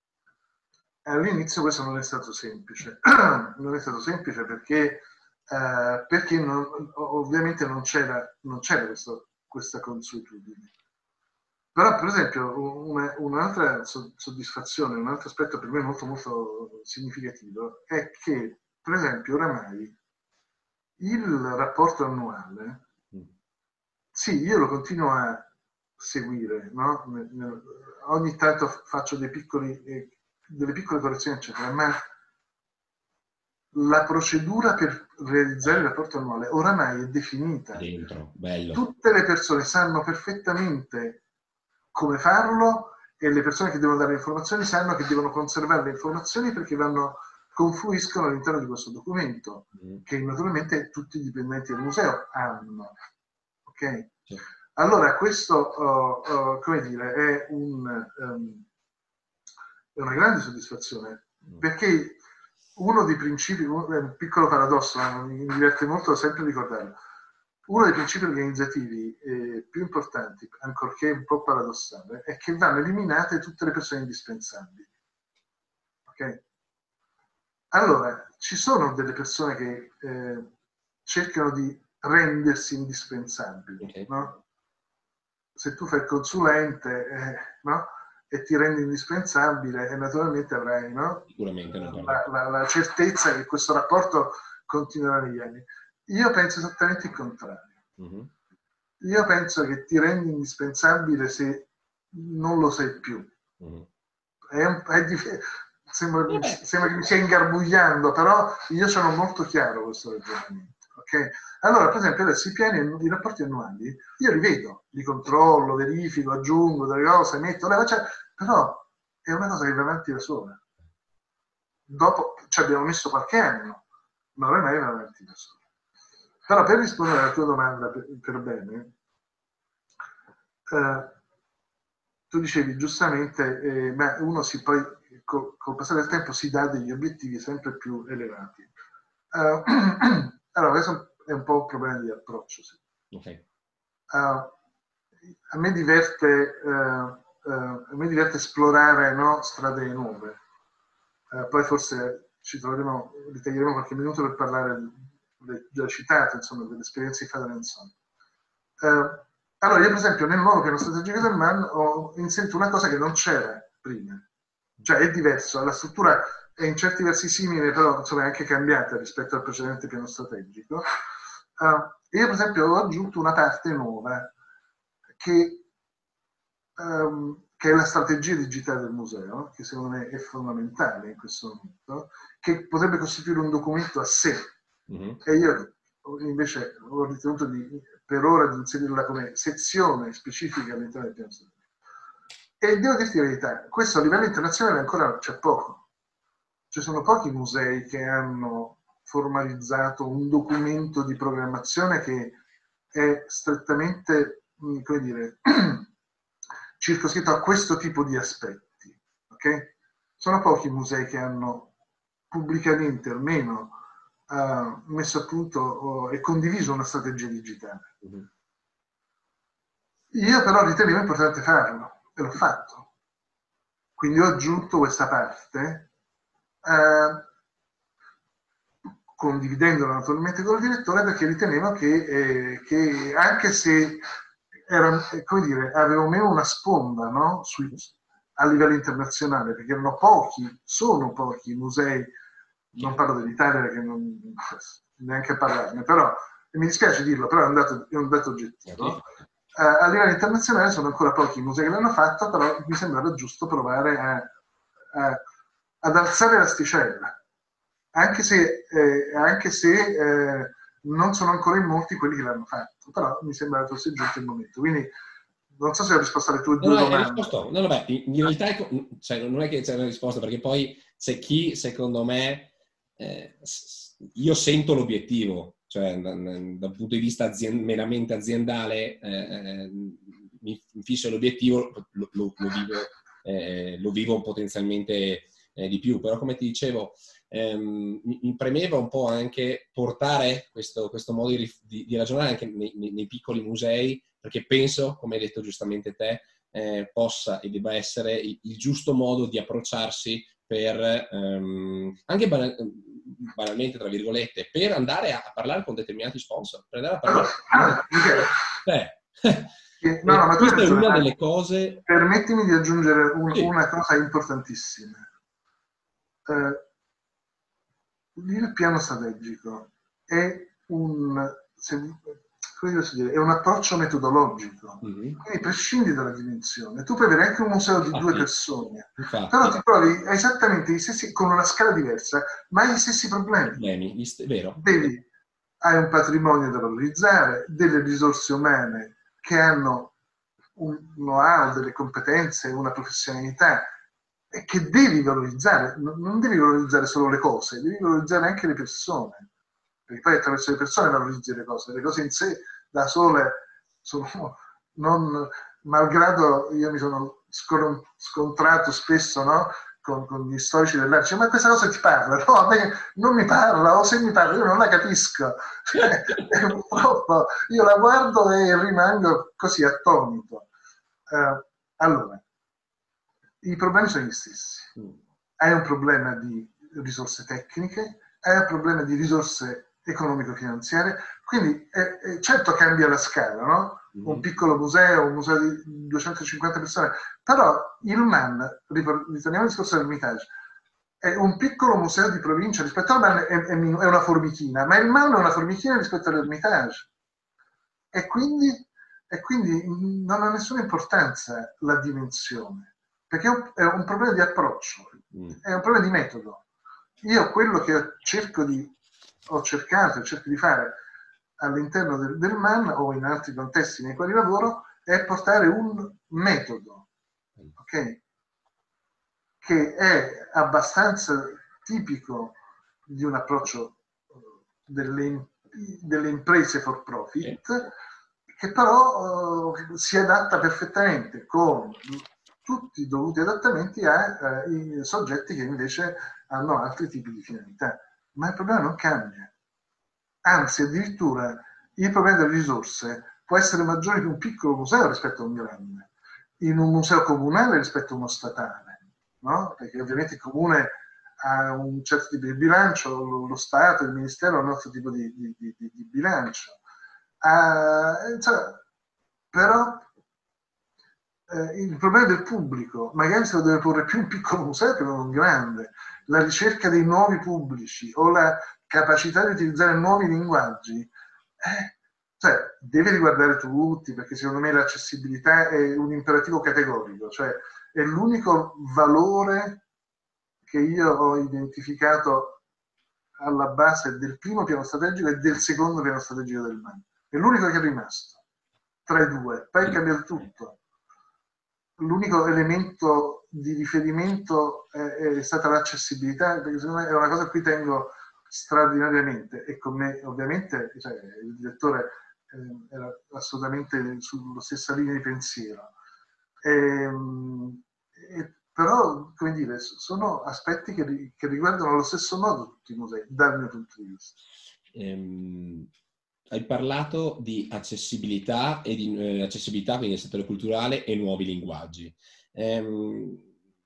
all'inizio questo non è stato semplice, non è stato semplice perché, uh, perché non, ovviamente non c'era, non c'era questo, questa consuetudine. Però, per esempio, una, un'altra soddisfazione, un altro aspetto per me molto molto significativo è che, per esempio, oramai il rapporto annuale, sì, io lo continuo a seguire, no? Ogni tanto faccio dei piccoli, eh, delle piccole correzioni, eccetera, ma la procedura per realizzare il rapporto annuale oramai è definita. Dentro, bello. Tutte le persone sanno perfettamente come farlo e le persone che devono dare informazioni sanno che devono conservare le informazioni perché vanno, confluiscono all'interno di questo documento mm. che naturalmente tutti i dipendenti del museo hanno. Ok? Sì. Allora questo, uh, uh, come dire, è, un, um, è una grande soddisfazione mm. perché uno dei principi, è un piccolo paradosso, ma mi diverte molto sempre ricordarlo. Uno dei principi organizzativi eh, più importanti, ancorché un po' paradossale, è che vanno eliminate tutte le persone indispensabili. Ok? Allora, ci sono delle persone che eh, cercano di rendersi indispensabili, okay. No? Se tu fai il consulente, eh, no? E ti rendi indispensabile, e naturalmente avrai, no? Sicuramente non la, la, la certezza che questo rapporto continuerà negli anni. Io penso esattamente il contrario. Mm-hmm. Io penso che ti rendi indispensabile se non lo sei più. Mm-hmm. È un, è dif- sembra, eh sembra che mi stia ingarbugliando, però io sono molto chiaro questo ragionamento. Okay? Allora, per esempio, adesso i piani, i rapporti annuali, io li vedo, li controllo, verifico, aggiungo delle cose, metto, le, cioè, però è una cosa che va avanti da sola. Dopo ci abbiamo messo qualche anno, ma ormai va avanti da sola. Però per rispondere alla tua domanda per, per bene, eh, tu dicevi giustamente, eh, beh, uno si poi col, col passare del tempo si dà degli obiettivi sempre più elevati. Uh, allora, questo è un po' un problema di approccio. Sì. Okay. Uh, a me diverte, uh, uh, a me diverte esplorare, no, strade nuove. Uh, poi forse ci troveremo, ritaglieremo qualche minuto per parlare, già citato, insomma, dell'esperienza di Fada Lenzoni. Uh, Allora, io per esempio nel nuovo piano strategico del M A N ho inserito una cosa che non c'era prima, cioè è diverso, la struttura è in certi versi simile, però insomma è anche cambiata rispetto al precedente piano strategico. Uh, io per esempio ho aggiunto una parte nuova che, um, che è la strategia digitale del museo, che secondo me è fondamentale in questo momento, che potrebbe costituire un documento a sé. Mm-hmm. E io invece ho ritenuto di, per ora di inserirla come sezione specifica all'interno del piano strategico. E devo dirti la verità, questo a livello internazionale ancora c'è poco. Ci sono pochi musei che hanno formalizzato un documento di programmazione che è strettamente, come dire, circoscritto a questo tipo di aspetti. Okay? Sono pochi musei che hanno pubblicamente almeno uh, messo a punto uh, e condiviso una strategia digitale. Mm-hmm. Io però ritenevo importante farlo e l'ho fatto. Quindi ho aggiunto questa parte, eh, condividendola naturalmente con il direttore, perché ritenevo che, eh, che anche se era, come dire, avevo meno una sponda, no? Sui, a livello internazionale, perché erano pochi, sono pochi musei, non parlo dell'Italia perché non neanche parlarne, però mi dispiace dirlo, però è un dato, è un dato oggettivo. Okay. Uh, a livello internazionale sono ancora pochi i musei che l'hanno fatto, però mi sembrava giusto provare a, a, ad alzare l'asticella, anche se, eh, anche se eh, non sono ancora in molti quelli che l'hanno fatto, però mi sembra fosse giunto il momento. Quindi non so se ho risposto alle tue due no, no, domande. Risposto, no, vabbè, in, in realtà è, cioè, non è che c'è una risposta, perché poi c'è chi, secondo me, eh, io sento l'obiettivo, cioè da, dal punto di vista azien- meramente aziendale, eh, mi fisso l'obiettivo, lo, lo, lo, vivo, eh, lo vivo potenzialmente eh, di più, però come ti dicevo, ehm, mi, mi premeva un po' anche portare questo, questo modo di, di, di ragionare anche nei, nei, nei piccoli musei, perché penso, come hai detto giustamente te, eh, possa e debba essere il, il giusto modo di approcciarsi per, ehm, anche banal, banalmente, tra virgolette, per andare a, a parlare con determinati sponsor, per andare a parlare allora, con eh, eh, no, no, ma tu questa hai ragione, è una ma delle cose... permettimi di aggiungere un, Sì. una cosa importantissima. Eh, il piano strategico è un, se, come posso dire, è un approccio metodologico, mm-hmm. Quindi prescindi dalla dimensione. Tu puoi avere anche un museo di infatti, due persone, infatti. Però ti trovi esattamente gli stessi, con una scala diversa, ma gli stessi problemi. problemi st- vero. Devi, hai un patrimonio da valorizzare, delle risorse umane che hanno un know-how, delle competenze, una professionalità, e che devi valorizzare. Non devi valorizzare solo le cose, devi valorizzare anche le persone, perché poi attraverso le persone valorizzi le cose. Le cose in sé da sole sono, non, malgrado io mi sono scontrato spesso, no? Con, con gli storici dell'arte, ma questa cosa ti parla? No, a me non mi parla, o se mi parla io non la capisco. Cioè, purtroppo io la guardo e rimango così attonito. Uh, allora, i problemi sono gli stessi. Hai un problema di risorse tecniche, hai un problema di risorse economico-finanziarie, quindi eh, eh, certo cambia la scala, no? Mm-hmm. Un piccolo museo, un museo di duecentocinquanta persone, però il M A N, ritorniamo al discorso dell'Ermitage, è un piccolo museo di provincia rispetto al M A N, è, è, è una formichina, ma il M A N è una formichina rispetto all'Ermitage. E quindi, e quindi non ha nessuna importanza la dimensione, perché è un, è un problema di approccio, è un problema di metodo. Io quello che cerco di, ho cercato e cerco di fare all'interno del, del M A N o in altri contesti nei quali lavoro è portare un metodo, ok? Che è abbastanza tipico di un approccio delle, delle imprese for profit, che però uh, si adatta perfettamente con tutti i dovuti adattamenti ai uh, soggetti che invece hanno altri tipi di finalità. Ma il problema non cambia. Anzi, addirittura il problema delle risorse può essere maggiore in un piccolo museo rispetto a un grande, in un museo comunale rispetto a uno statale, no? Perché ovviamente il comune ha un certo tipo di bilancio, lo, lo Stato, il Ministero ha un altro tipo di, di, di, di bilancio. Uh, cioè, però eh, il problema del pubblico, magari se lo deve porre più un piccolo museo che non un grande, la ricerca dei nuovi pubblici o la capacità di utilizzare nuovi linguaggi, eh, cioè, deve riguardare tutti, perché secondo me l'accessibilità è un imperativo categorico, cioè è l'unico valore che io ho identificato alla base del primo piano strategico e del secondo piano strategico del M A N. È l'unico che è rimasto tra i due, poi è cambiato tutto. L'unico elemento di riferimento è, è stata l'accessibilità, perché secondo me è una cosa a cui tengo straordinariamente, e con me ovviamente cioè, il direttore eh, era assolutamente sulla stessa linea di pensiero. E, e, però, come dire, sono aspetti che, che riguardano allo stesso modo tutti i musei, dal mio punto di vista. Ehm, hai parlato di accessibilità e di eh, accessibilità quindi nel settore culturale e nuovi linguaggi. Ehm,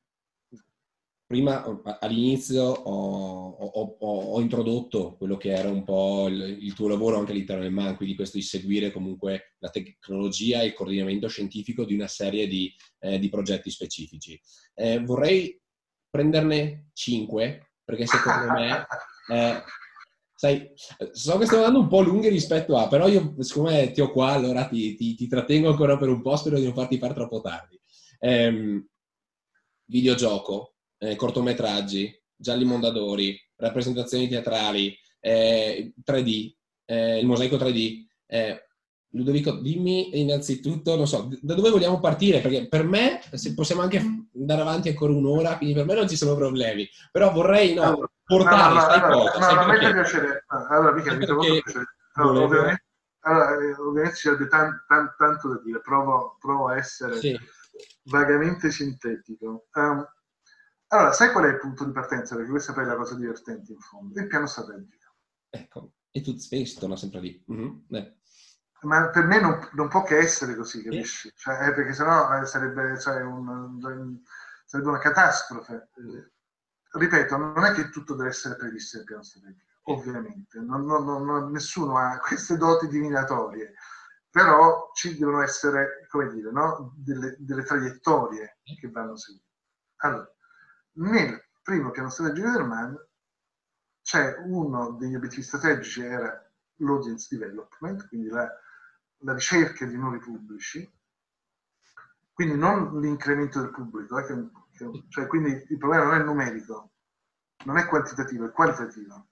prima all'inizio ho, ho, ho, ho introdotto quello che era un po' il, il tuo lavoro anche all'interno del M A N, quindi questo di seguire comunque la tecnologia e il coordinamento scientifico di una serie di, eh, di progetti specifici. Eh, vorrei prenderne cinque, perché secondo me, eh, sai, so che stiamo andando un po' lunghi rispetto a, però io siccome ti ho qua, allora ti, ti, ti trattengo ancora per un po', spero di non farti fare troppo tardi. Eh, videogioco, eh, cortometraggi, gialli mondadori, rappresentazioni teatrali, eh, tre D, eh, il mosaico tre D. Eh, Ludovico, dimmi innanzitutto, non so, da dove vogliamo partire? Perché per me se possiamo anche andare avanti ancora un'ora, quindi per me non ci sono problemi. Però vorrei, no, Allora, portare, no, no, sai allora, cosa? no, Sai no, a me fa perché? piacere. No, allora, mica, Sai mi fa molto perché piacere. Allora, volevo... ovviamente, allora, eh, ovviamente ci sarebbe tan, tan, tanto da dire, provo, provo a essere Sì, vagamente sintetico. Um, allora, sai qual è il punto di partenza? Perché questa poi è la cosa divertente in fondo. Il piano strategico. ecco, e tu spesso torna sempre lì. Mm-hmm. Eh. Ma per me non, non può che essere così, Sì. capisci? Cioè, eh, perché sennò eh, sarebbe, cioè, un, sarebbe una catastrofe. Ripeto, non è che tutto deve essere previsto nel piano strategico, ovviamente. Non, non, non, nessuno ha queste doti divinatorie, però ci devono essere, come dire, no? delle, delle traiettorie che vanno seguite. Allora, nel primo piano strategico del M A N c'è uno degli obiettivi strategici, era l'audience development, quindi la, la ricerca di nuovi pubblici, quindi non l'incremento del pubblico, eh, che, che, cioè, quindi il problema non è numerico, non è quantitativo, è qualitativo.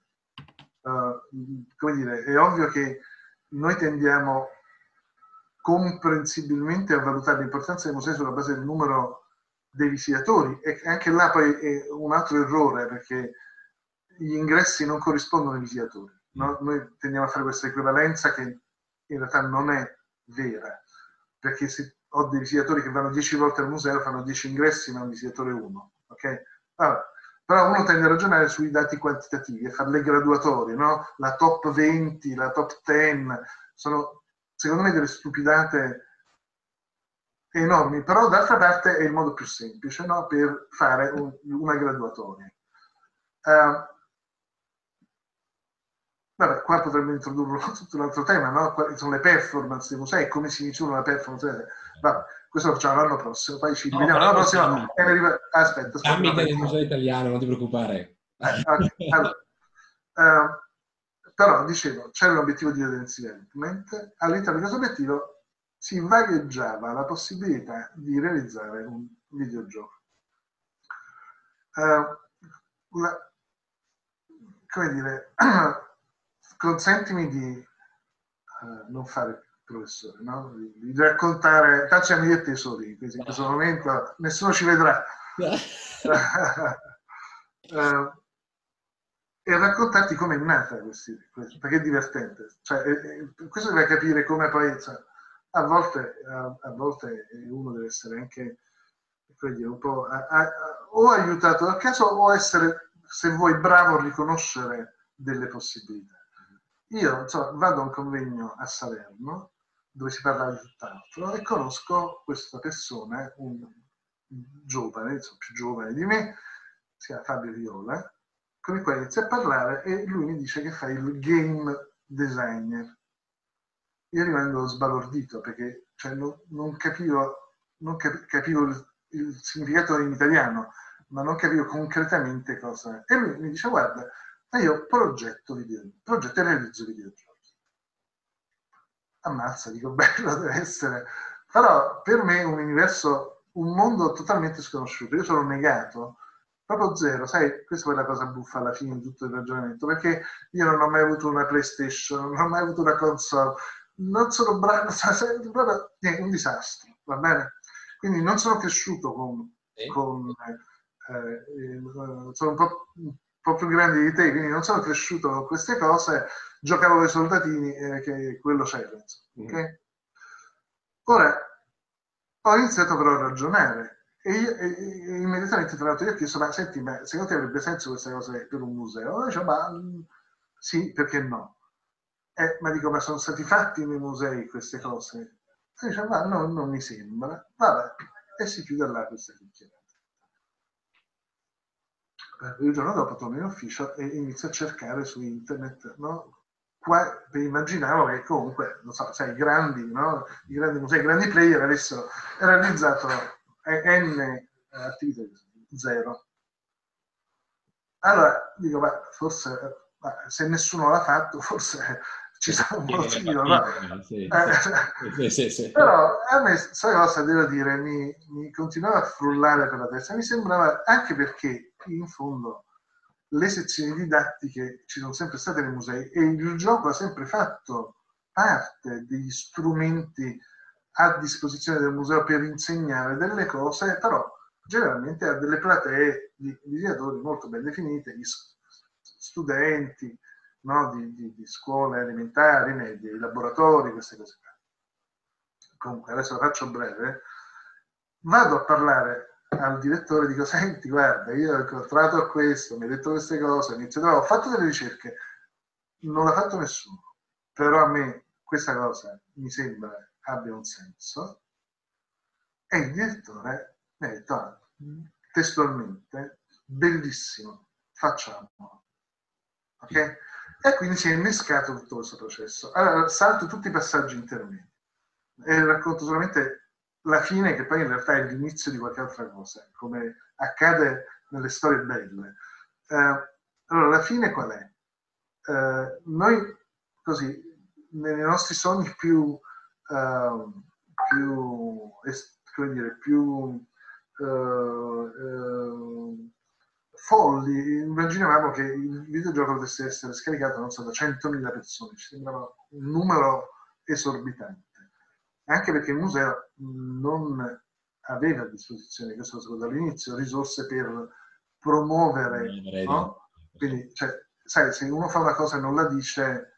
Uh, come dire, è ovvio che noi tendiamo comprensibilmente a valutare l'importanza dei musei sulla base del numero dei visitatori, e anche là poi è un altro errore, perché gli ingressi non corrispondono ai visitatori. No? Noi tendiamo a fare questa equivalenza che in realtà non è vera, perché se ho dei visitatori che vanno dieci volte al museo, fanno dieci ingressi ma un visitatore uno. Okay? Allora, però uno tende a ragionare sui dati quantitativi e fare le graduatorie, no? La top venti, la top dieci, sono secondo me delle stupidate enormi, però d'altra parte è il modo più semplice, no? Per fare un, una graduatoria. Uh, vabbè, qua potremmo introdurre tutto un altro tema, no? Quali sono le performance dei musei, come si misura una performance? Vabbè, questo lo facciamo l'anno prossimo, poi ci No, rivediamo l'anno prossimo. E ne rive... Aspetta, aspetta. Tramite il museo italiano, non ti preoccupare. Eh, okay. Allora, uh, però, dicevo, c'era l'obiettivo di audience development, all'interno di questo obiettivo si vagheggiava la possibilità di realizzare un videogioco. Uh, la, come dire, consentimi di uh, non fare professore, no? di, di raccontare, facciamo io tesori, così in questo momento nessuno ci vedrà. uh, e raccontarti come è nata questi, perché è divertente. Cioè, eh, questo deve capire come poi, cioè, a volte, a, a volte uno deve essere anche, dire, un po' a, a, a, o aiutato dal caso o essere, se vuoi, bravo a riconoscere delle possibilità. Io insomma, vado a un convegno a Salerno dove si parla di tutt'altro e conosco questa persona, un giovane, insomma, più giovane di me, si chiama Fabio Viola, con il quale inizio a parlare e lui mi dice che fa il game designer. Io rimango sbalordito perché cioè non, non capivo, non capivo il, il significato in italiano, ma non capivo concretamente cosa è. E lui mi dice, guarda, ma io progetto video, progetto e realizzo videogiochi. Ammazza, dico, bello deve essere. Però per me è un universo, un mondo totalmente sconosciuto. Io sono negato, proprio zero. Sai, questa è la cosa buffa alla fine di tutto il ragionamento, perché io non ho mai avuto una PlayStation, non ho mai avuto una console, non sono bravo, proprio niente, un disastro, va bene? Quindi non sono cresciuto con... Sì. con eh, sono un po'... un po' più grandi di te, quindi non sono cresciuto con queste cose, giocavo con i soldatini, eh, che quello c'era. Okay? Mm. Ora, ho iniziato però a ragionare e, io, e, e immediatamente tra l'altro io ho chiesto, ma senti, ma secondo te avrebbe senso questa cosa per un museo? E dicevo, ma sì, perché no? Eh, ma dico, ma sono stati fatti nei musei queste cose? E dicevo, ma no, non mi sembra. Vabbè, e si chiude là questa chiacchierata. Il giorno dopo torno in ufficio e inizio a cercare su internet, no? Qua immaginavo che comunque, non so, sai, i grandi, no? I grandi musei, i grandi player avessero realizzato N attività, zero. Allora dico, ma forse, ma se nessuno l'ha fatto, forse ci sarà un motivo, no? Sì, eh, sì, sì, sì. Però a me questa cosa, devo dire, mi, mi continuava a frullare per la testa. Mi sembrava, anche perché in fondo le sezioni didattiche ci sono sempre state nei musei e il gioco ha sempre fatto parte degli strumenti a disposizione del museo per insegnare delle cose, però generalmente ha delle platee di visitatori molto ben definite, gli studenti, no, di, di, di scuole elementari, medie, i laboratori, queste cose. Comunque, adesso la faccio breve. Vado a parlare al direttore, dico, senti, guarda, io ho incontrato questo, mi ha detto queste cose, inizio, ho fatto delle ricerche, non l'ha fatto nessuno, però a me questa cosa mi sembra abbia un senso, e il direttore mi ha detto, ah, testualmente, bellissimo, facciamolo. Ok? E quindi si è innescato tutto questo processo. Allora, salto tutti i passaggi intermedi e racconto solamente la fine, che poi in realtà è l'inizio di qualche altra cosa, come accade nelle storie belle. Eh, allora, la fine qual è? Eh, noi, così, nei nostri sogni più, uh, più come dire, più uh, uh, folli, immaginavamo che il videogioco potesse essere scaricato, non so, da centomila persone, ci sembrava un numero esorbitante. Anche perché il museo non aveva a disposizione, questo lo sapevo dall'inizio, risorse per promuovere, no? Quindi, cioè, sai, se uno fa una cosa e non la dice,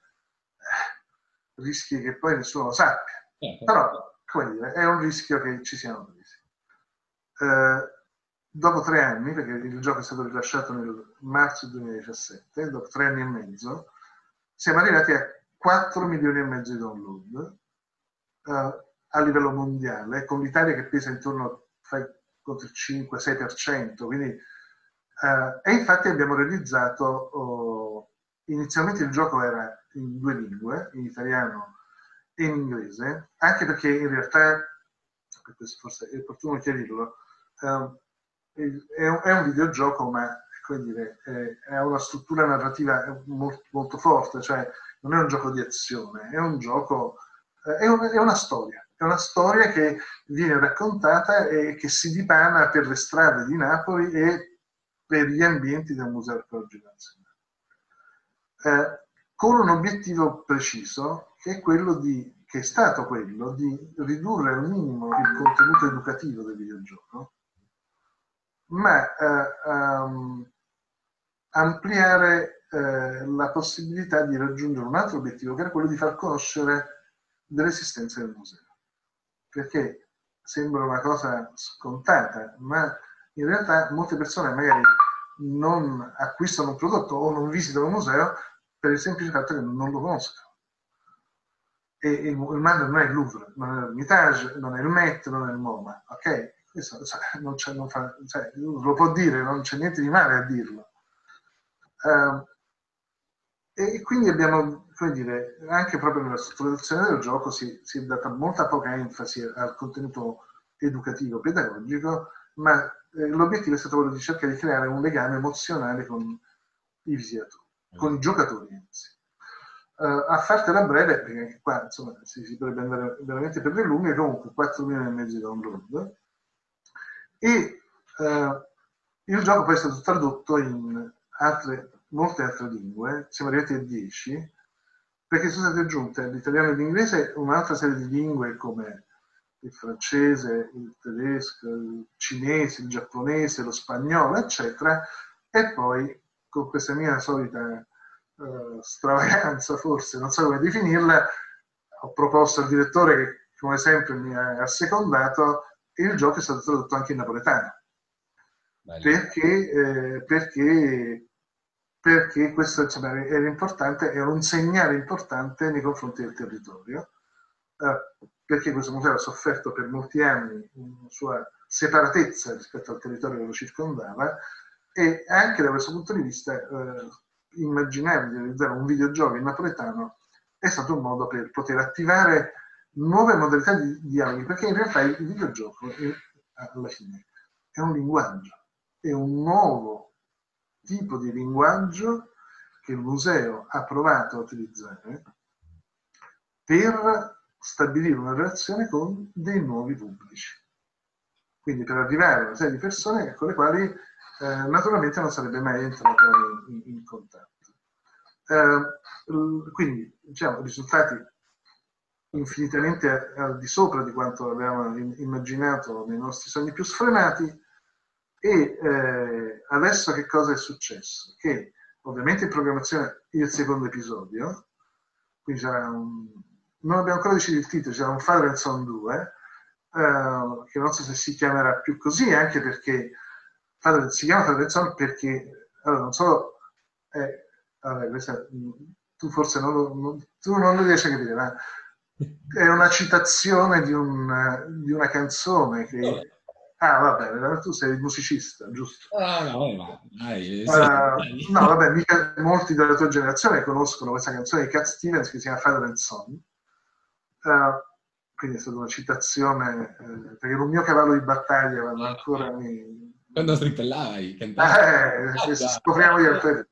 eh, rischi che poi nessuno lo sappia. Però, come dire, è un rischio che ci siamo presi. Eh, dopo tre anni, perché il gioco è stato rilasciato nel marzo duemiladiciassette, dopo tre anni e mezzo, siamo arrivati a quattro milioni e mezzo di download, Uh, a livello mondiale, con l'Italia che pesa intorno fai, contro il cinque sei per cento, quindi, uh, e infatti abbiamo realizzato, uh, inizialmente il gioco era in due lingue, in italiano e in inglese, anche perché in realtà, per questo forse è opportuno chiarirlo, uh, è, un, è un videogioco, ma come dire, è, ha una struttura narrativa molto, molto forte, cioè non è un gioco di azione, è un gioco È una, è una storia, è una storia che viene raccontata e che si dipana per le strade di Napoli e per gli ambienti del Museo Archeologico Nazionale. Eh, con un obiettivo preciso, che è quello di, che è stato quello di ridurre al minimo il contenuto educativo del videogioco, ma eh, um, ampliare eh, la possibilità di raggiungere un altro obiettivo, che era quello di far conoscere dell'esistenza del museo, perché sembra una cosa scontata, ma in realtà molte persone magari non acquistano un prodotto o non visitano un museo per il semplice fatto che non lo conoscono. E il Mando non è il Louvre, non è l'Ermitage, non è il Met, non è il MoMA, ok? Questo non c'è, non fa, cioè, lo può dire, non c'è niente di male a dirlo. Uh, e quindi abbiamo come dire, anche proprio nella strutturazione del gioco si, si è data molta poca enfasi al contenuto educativo, pedagogico, ma eh, l'obiettivo è stato quello di cercare di creare un legame emozionale con i visitatori, con i giocatori anzi. Uh, a fartela breve, perché anche qua insomma si, si potrebbe andare veramente per le lunghe, comunque quattro milioni e mezzo di download, e uh, il gioco poi è stato tradotto in altre, molte altre lingue, siamo arrivati a dieci, perché sono state aggiunte all'italiano e all'inglese un'altra serie di lingue come il francese, il tedesco, il cinese, il giapponese, lo spagnolo, eccetera, e poi con questa mia solita Uh, stravaganza, forse, non so come definirla, ho proposto al direttore che come sempre mi ha assecondato e il gioco è stato tradotto anche in napoletano. Perché, eh, perché, perché questo insomma, era importante, era un segnale importante nei confronti del territorio, eh, perché questo museo ha sofferto per molti anni una sua separatezza rispetto al territorio che lo circondava, e anche da questo punto di vista eh, immaginare di realizzare un videogioco in napoletano è stato un modo per poter attivare nuove modalità di dialoghi, perché in realtà il videogioco è, alla fine è un linguaggio, è un nuovo tipo di linguaggio che il museo ha provato a utilizzare per stabilire una relazione con dei nuovi pubblici, quindi per arrivare a una serie di persone con le quali Eh, naturalmente non sarebbe mai entrato in, in, in contatto. Eh, quindi, diciamo, risultati infinitamente al di sopra di quanto avevamo immaginato nei nostri sogni più sfrenati, e eh, adesso che cosa è successo? Che ovviamente in programmazione il secondo episodio, quindi c'era un, non abbiamo ancora deciso il titolo, c'era un Father and Son due, eh, che non so se si chiamerà più così, anche perché si chiama Father and Son perché allora, non solo eh, vabbè, questa, tu forse non lo, non, tu non lo riesci a capire, ma è una citazione di, un, di una canzone che ah vabbè, tu sei il musicista, giusto? Ah, no, no, dai, uh, no vabbè, mica molti della tua generazione conoscono questa canzone di Cat Stevens che si chiama Father and Son, uh, quindi è stata una citazione eh, perché era un mio cavallo di battaglia quando ancora mi quando strippellavi, cantavi. Eh, scopriamo di altri.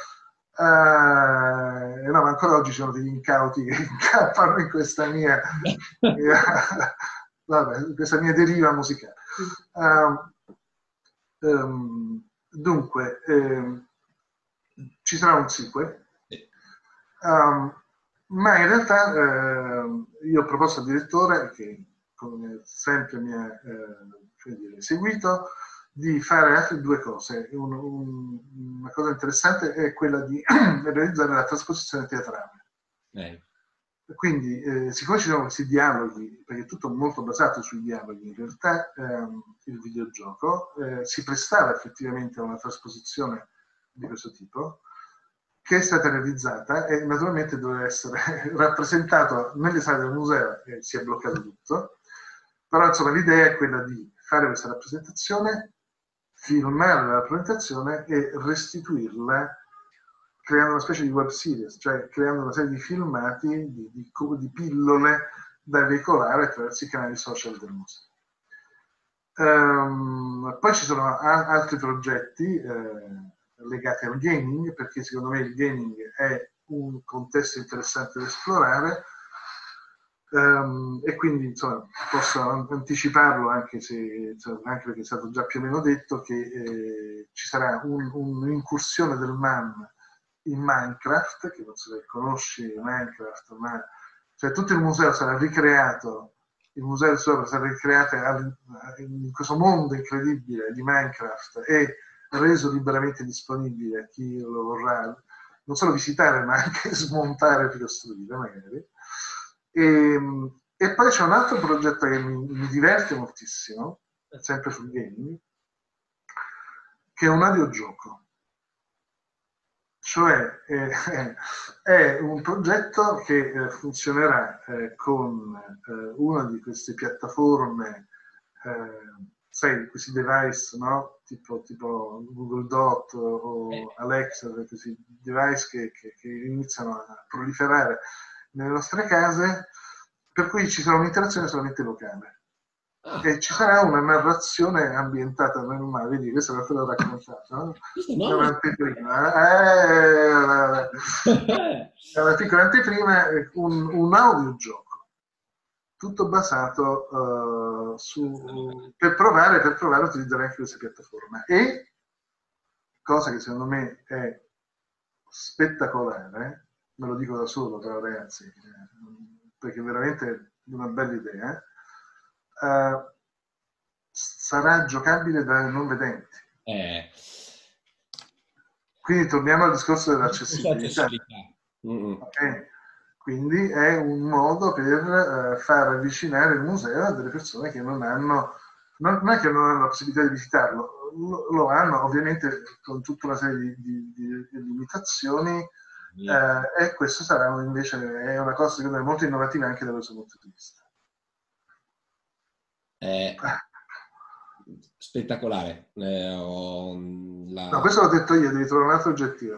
Uh, no, ma ancora oggi ci sono degli incauti che incappano in questa mia, mia vabbè, questa mia deriva musicale. Uh, um, dunque, um, ci sarà un sequel, um, ma in realtà uh, io ho proposto al direttore, che come sempre mi ha uh, seguito, di fare altre due cose. Un, un, una cosa interessante è quella di realizzare la trasposizione teatrale. Eh. Quindi, eh, siccome ci sono questi dialoghi, perché è tutto molto basato sui dialoghi, in realtà ehm, il videogioco eh, si prestava effettivamente a una trasposizione di questo tipo, che è stata realizzata e naturalmente doveva essere rappresentato nelle sale del museo, e si è bloccato tutto, però insomma l'idea è quella di fare questa rappresentazione, filmare la rappresentazione e restituirla creando una specie di web series, cioè creando una serie di filmati, di, di, di pillole da veicolare attraverso i canali social del museo. Um, poi ci sono a- altri progetti eh, legati al gaming, perché secondo me il gaming è un contesto interessante da esplorare. Um, e quindi insomma posso anticiparlo anche, se, anche perché è stato già più o meno detto che eh, ci sarà un, un'incursione del M A M in Minecraft, che non so se conosci Minecraft, ma cioè, tutto il museo sarà ricreato, il museo del sopra sarà ricreato in questo mondo incredibile di Minecraft e reso liberamente disponibile a chi lo vorrà non solo visitare ma anche smontare e ricostruire magari. E, e poi c'è un altro progetto che mi, mi diverte moltissimo, sempre sul gaming, che è un audiogioco. Cioè eh, è un progetto che eh, funzionerà eh, con eh, una di queste piattaforme eh, sai, questi device, no? Tipo, tipo Google Dot o Alexa, questi device che, che, che iniziano a proliferare nelle nostre case, per cui ci sarà un'interazione solamente locale. Ah. E ci sarà una narrazione ambientata normale, vedi, questo è quello raccontato, no? No. Un'anteprima, eh, una piccola anteprima, un, un audiogioco, tutto basato uh, su, per provare, per provare a utilizzare anche queste piattaforme. E, cosa che secondo me è spettacolare, me lo dico da solo però ragazzi, perché è veramente una bella idea, Uh, sarà giocabile dai non vedenti. Eh. Quindi torniamo al discorso dell'accessibilità. Mm-hmm. Okay? Quindi è un modo per uh, far avvicinare il museo a delle persone che non hanno, non, non è che non hanno la possibilità di visitarlo, lo, lo hanno ovviamente con tutta una serie di, di, di, di limitazioni, mm-hmm. uh, e questo sarà invece è una cosa secondo me molto innovativa anche da questo punto di vista. Eh, spettacolare. Eh, ho la... No, questo l'ho detto io, devi trovare un altro aggettivo.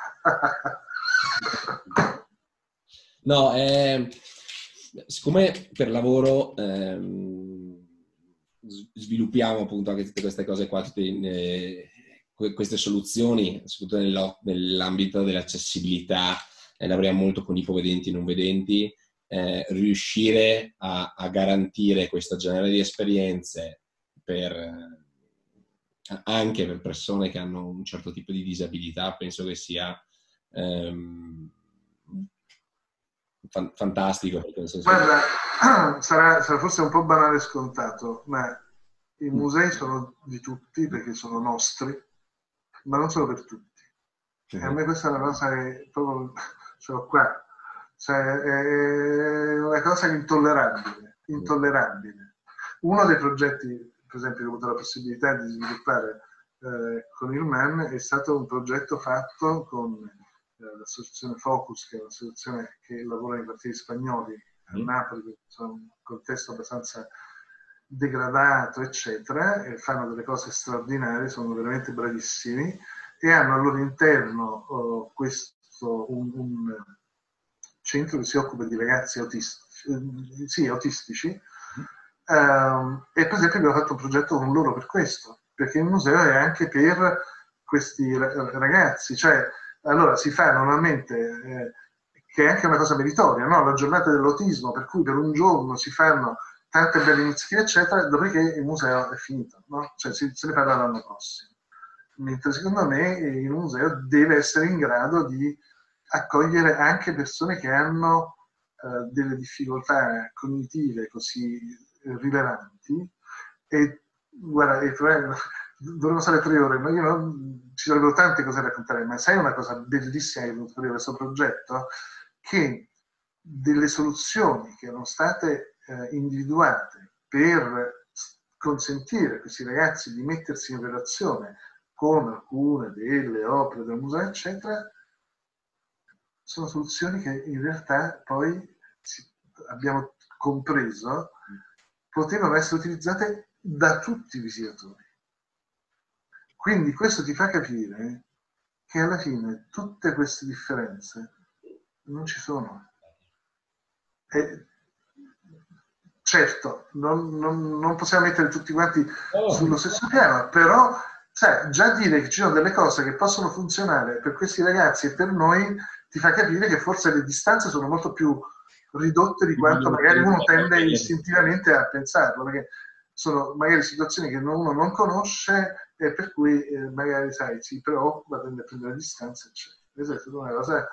No, eh, siccome per lavoro ehm, sviluppiamo appunto anche tutte queste cose qua, tutte, eh, queste soluzioni, soprattutto nell'ambito dell'accessibilità, eh, lavoriamo molto con ipovedenti e non vedenti. Eh, riuscire a, a garantire questo genere di esperienze per, eh, anche per persone che hanno un certo tipo di disabilità, penso che sia ehm, fan, fantastico. Nel senso Guarda, che... sarà, sarà forse un po' banale e scontato, ma i musei sono di tutti perché sono nostri, ma non sono per tutti. Uh-huh. E a me questa è una cosa che proprio ce l'ho qua. Cioè, è una cosa intollerabile, intollerabile. Uno dei progetti, per esempio, che ho avuto la possibilità di sviluppare eh, con il M A N è stato un progetto fatto con eh, l'associazione Focus, che è un'associazione che lavora in quartieri spagnoli a mm. Napoli, che sono un contesto abbastanza degradato, eccetera, e fanno delle cose straordinarie, sono veramente bravissimi, e hanno al loro interno oh, questo un, un centro che si occupa di ragazzi autistici, eh, sì, autistici um, e per esempio abbiamo fatto un progetto con loro per questo, perché il museo è anche per questi ragazzi, cioè allora si fa normalmente, eh, che è anche una cosa meritoria, no? La giornata dell'autismo, per cui per un giorno si fanno tante belle iniziative, eccetera, dopodiché il museo è finito, no? Cioè si, se ne parla l'anno prossimo. Mentre secondo me il museo deve essere in grado di accogliere anche persone che hanno eh, delle difficoltà cognitive così rilevanti. E guarda, e, dovremmo stare tre ore, ma io non, ci sarebbero tante cose da raccontare, ma sai una cosa bellissima che è venuta fuori da questo progetto? Che delle soluzioni che erano state eh, individuate per consentire a questi ragazzi di mettersi in relazione con alcune delle opere del museo, eccetera, sono soluzioni che in realtà poi abbiamo compreso potevano essere utilizzate da tutti i visitatori. Quindi questo ti fa capire che alla fine tutte queste differenze non ci sono. E certo, non, non, non possiamo mettere tutti quanti oh. sullo stesso piano, però sai, già dire che ci sono delle cose che possono funzionare per questi ragazzi e per noi ti fa capire che forse le distanze sono molto più ridotte di quanto magari uno tende istintivamente a pensarlo, perché sono magari situazioni che uno non conosce e per cui eh, magari sai, si preoccupa, tende a prendere distanze, eccetera. Questa è una cosa...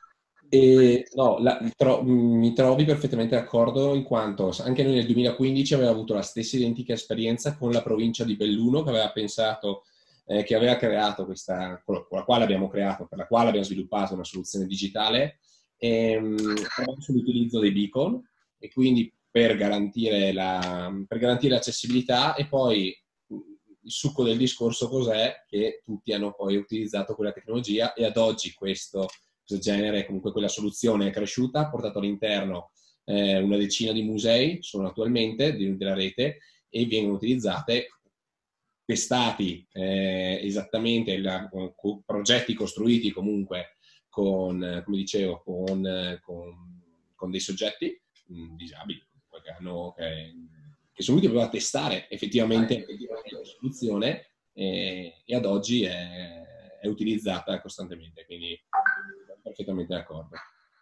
E, no, la, tro, mi trovi perfettamente d'accordo, in quanto anche noi nel duemilaquindici avevamo avuto la stessa identica esperienza con la provincia di Belluno, che aveva pensato, eh, che aveva creato questa, con la quale abbiamo creato, per la quale abbiamo sviluppato una soluzione digitale ehm, sull'utilizzo dei beacon, e quindi per garantire, la, per garantire l'accessibilità. E poi il succo del discorso cos'è? Che tutti hanno poi utilizzato quella tecnologia, e ad oggi questo genere, comunque quella soluzione è cresciuta, ha portato all'interno eh, una decina di musei, sono attualmente della rete, e vengono utilizzate testati eh, esattamente, la, con progetti costruiti comunque con, come dicevo, con, con, con dei soggetti mh, disabili che, hanno, che, che sono venuti a testare effettivamente la soluzione e, e ad oggi è, è utilizzata costantemente, quindi sono perfettamente d'accordo.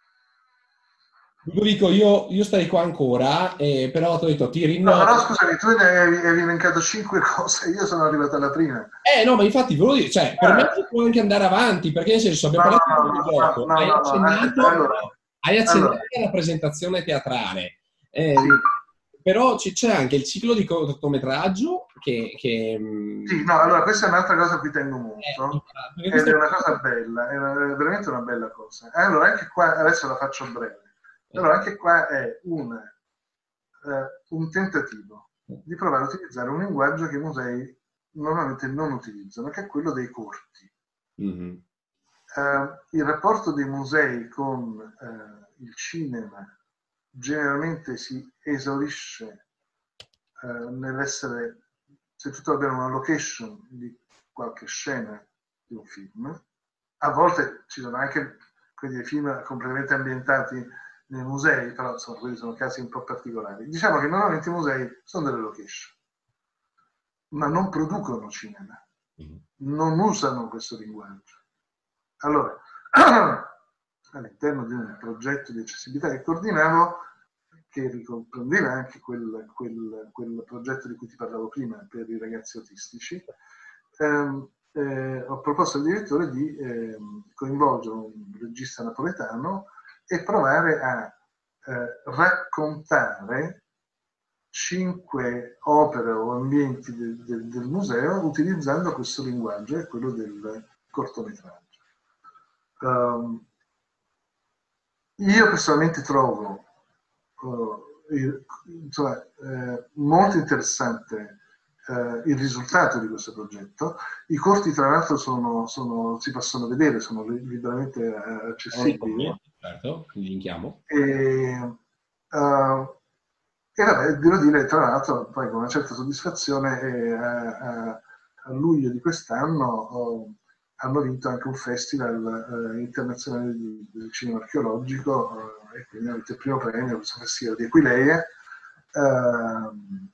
Ludovico, io, io starei qua ancora, eh, però ti ho detto, ti rinnovo. No, però scusami, tu ne hai, hai elencato cinque cose, io sono arrivato alla prima. Eh no, ma infatti volevo dire, cioè, per me si può anche andare avanti, perché nel senso, abbiamo No, parlato no, di no, gioco, no, no, hai no, no, accennato, aspetta, allora, hai accennato allora, alla presentazione teatrale, eh, sì, però ci- c'è anche il ciclo di cortometraggio che... che mh, sì, no, allora questa è un'altra cosa a cui tengo è, molto, perché ed questo è è- una cosa bella, è, una- è veramente una bella cosa. E allora, anche qua, adesso la faccio breve, eh, allora anche qua è un, eh, un tentativo di provare a utilizzare un linguaggio che i musei normalmente non utilizzano, che è quello dei corti. mhm, Uh, il rapporto dei musei con uh, il cinema generalmente si esaurisce uh, nell'essere, se tutto va bene, una location di qualche scena di un film. A volte ci sono anche quindi, film completamente ambientati nei musei, però insomma, quelli sono casi un po' particolari. Diciamo che normalmente i musei sono delle location, ma non producono cinema, mhm. non usano questo linguaggio. Allora, all'interno di un progetto di accessibilità che coordinavo, che ricomprendeva anche quel, quel, quel progetto di cui ti parlavo prima per i ragazzi autistici, ehm, eh, ho proposto al direttore di eh, coinvolgere un regista napoletano e provare a eh, raccontare cinque opere o ambienti del, del, del museo utilizzando questo linguaggio, è quello del cortometraggio. Um, io personalmente trovo uh, il, insomma, eh, molto interessante eh, il risultato di questo progetto. I corti, tra l'altro, sono, sono, si possono vedere, sono liberamente eh, accessibili. Certo, li linkiamo. E, uh, e vabbè, devo dire, tra l'altro, poi con una certa soddisfazione, eh, a, a luglio di quest'anno oh, hanno vinto anche un festival eh, internazionale di, di cinema archeologico eh, e quindi hanno vinto il primo premio, questo festival di Aquileia. Eh,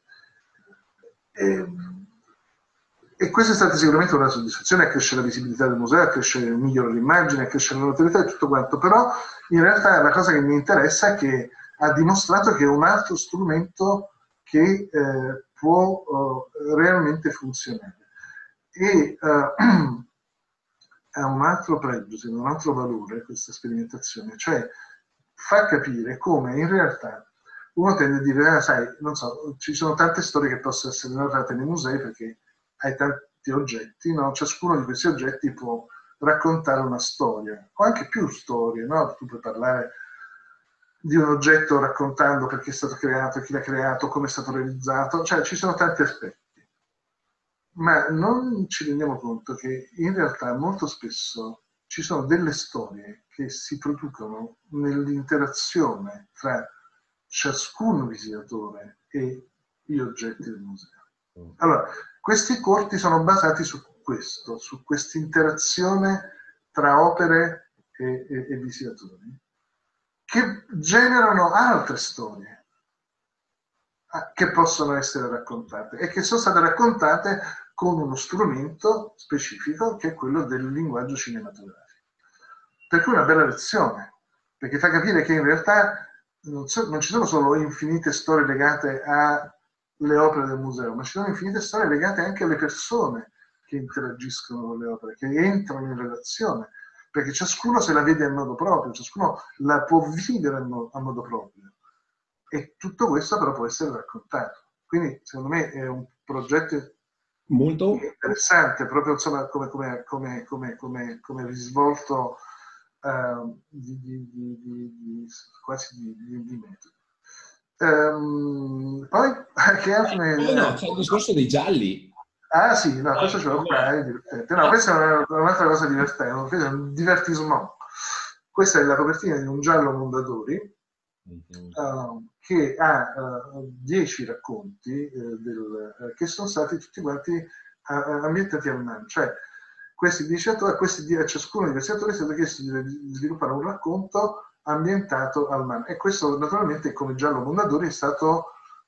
e, e questa è stata sicuramente una soddisfazione, accresce la visibilità del museo, accresce, migliora l'immagine, accresce la notorietà e tutto quanto, però in realtà la cosa che mi interessa è che ha dimostrato che è un altro strumento che eh, può uh, realmente funzionare. E uh, ha un altro pregio, un altro valore questa sperimentazione, cioè fa capire come in realtà uno tende a dire, ah, sai, non so, ci sono tante storie che possono essere narrate nei musei perché hai tanti oggetti, no? Ciascuno di questi oggetti può raccontare una storia, o anche più storie, no? Tu puoi parlare di un oggetto raccontando perché è stato creato, chi l'ha creato, come è stato realizzato, cioè ci sono tanti aspetti. Ma non ci rendiamo conto che in realtà molto spesso ci sono delle storie che si producono nell'interazione tra ciascun visitatore e gli oggetti del museo. Allora, questi corti sono basati su questo, su questa interazione tra opere e, e, e visitatori, che generano altre storie che possono essere raccontate e che sono state raccontate con uno strumento specifico che è quello del linguaggio cinematografico. Per cui è una bella lezione, perché fa capire che in realtà non, so, non ci sono solo infinite storie legate alle opere del museo, ma ci sono infinite storie legate anche alle persone che interagiscono con le opere, che entrano in relazione, perché ciascuno se la vede a modo proprio, ciascuno la può vivere a modo proprio. E tutto questo però può essere raccontato. Quindi secondo me è un progetto molto interessante, proprio insomma come, come, come, come, come, come risvolto uh, di, di, di, di, quasi di, di, di metodo. Um, poi che altro ne... no, no, c'è il discorso dei gialli. Ah sì, no, questo Eh, ce l'ho qua, è divertente. No, questa è un'altra cosa divertente, è un divertissement. Questa è la copertina di un giallo Mondadori, Uh, che ha uh, dieci racconti uh, del, uh, che sono stati tutti quanti ambientati al man, cioè questi dieci attori, questi, a ciascuno di questi attori è stato chiesto di sviluppare un racconto ambientato al man, e questo naturalmente, come Giallo Mondadori, è stato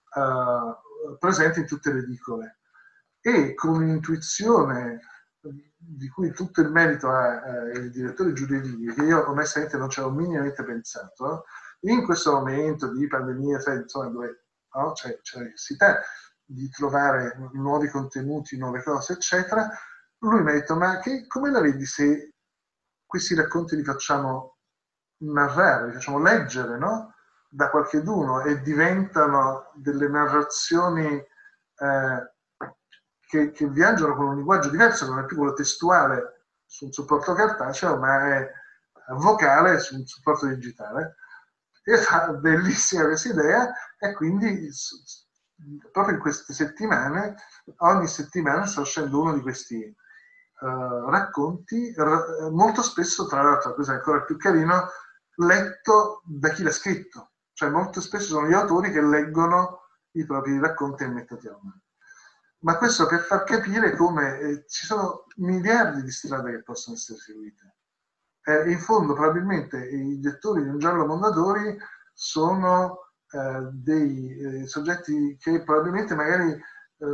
uh, presente in tutte le edicole, e con un'intuizione di cui tutto il merito ha eh, il direttore Giuderini, che io onestamente non ci avevo minimamente pensato, in questo momento di pandemia, sai, insomma, dove no, c'è, c'è la necessità di trovare nuovi contenuti, nuove cose, eccetera, lui mi ha detto: ma che, come la vedi se questi racconti li facciamo narrare, li facciamo leggere, no? Da qualcheduno, e diventano delle narrazioni eh, che, che viaggiano con un linguaggio diverso, non è più quello testuale su un supporto cartaceo, ma è vocale su un supporto digitale. E fa bellissima questa idea, e quindi proprio in queste settimane, ogni settimana sta uscendo uno di questi uh, racconti, r- molto spesso, tra l'altro, questo è ancora più carino, letto da chi l'ha scritto, cioè molto spesso sono gli autori che leggono i propri racconti e mettono a mano. Ma questo per far capire come eh, ci sono miliardi di strade che possono essere seguite. Eh, in fondo probabilmente i lettori di un Giallo Mondadori sono eh, dei eh, soggetti che probabilmente magari eh,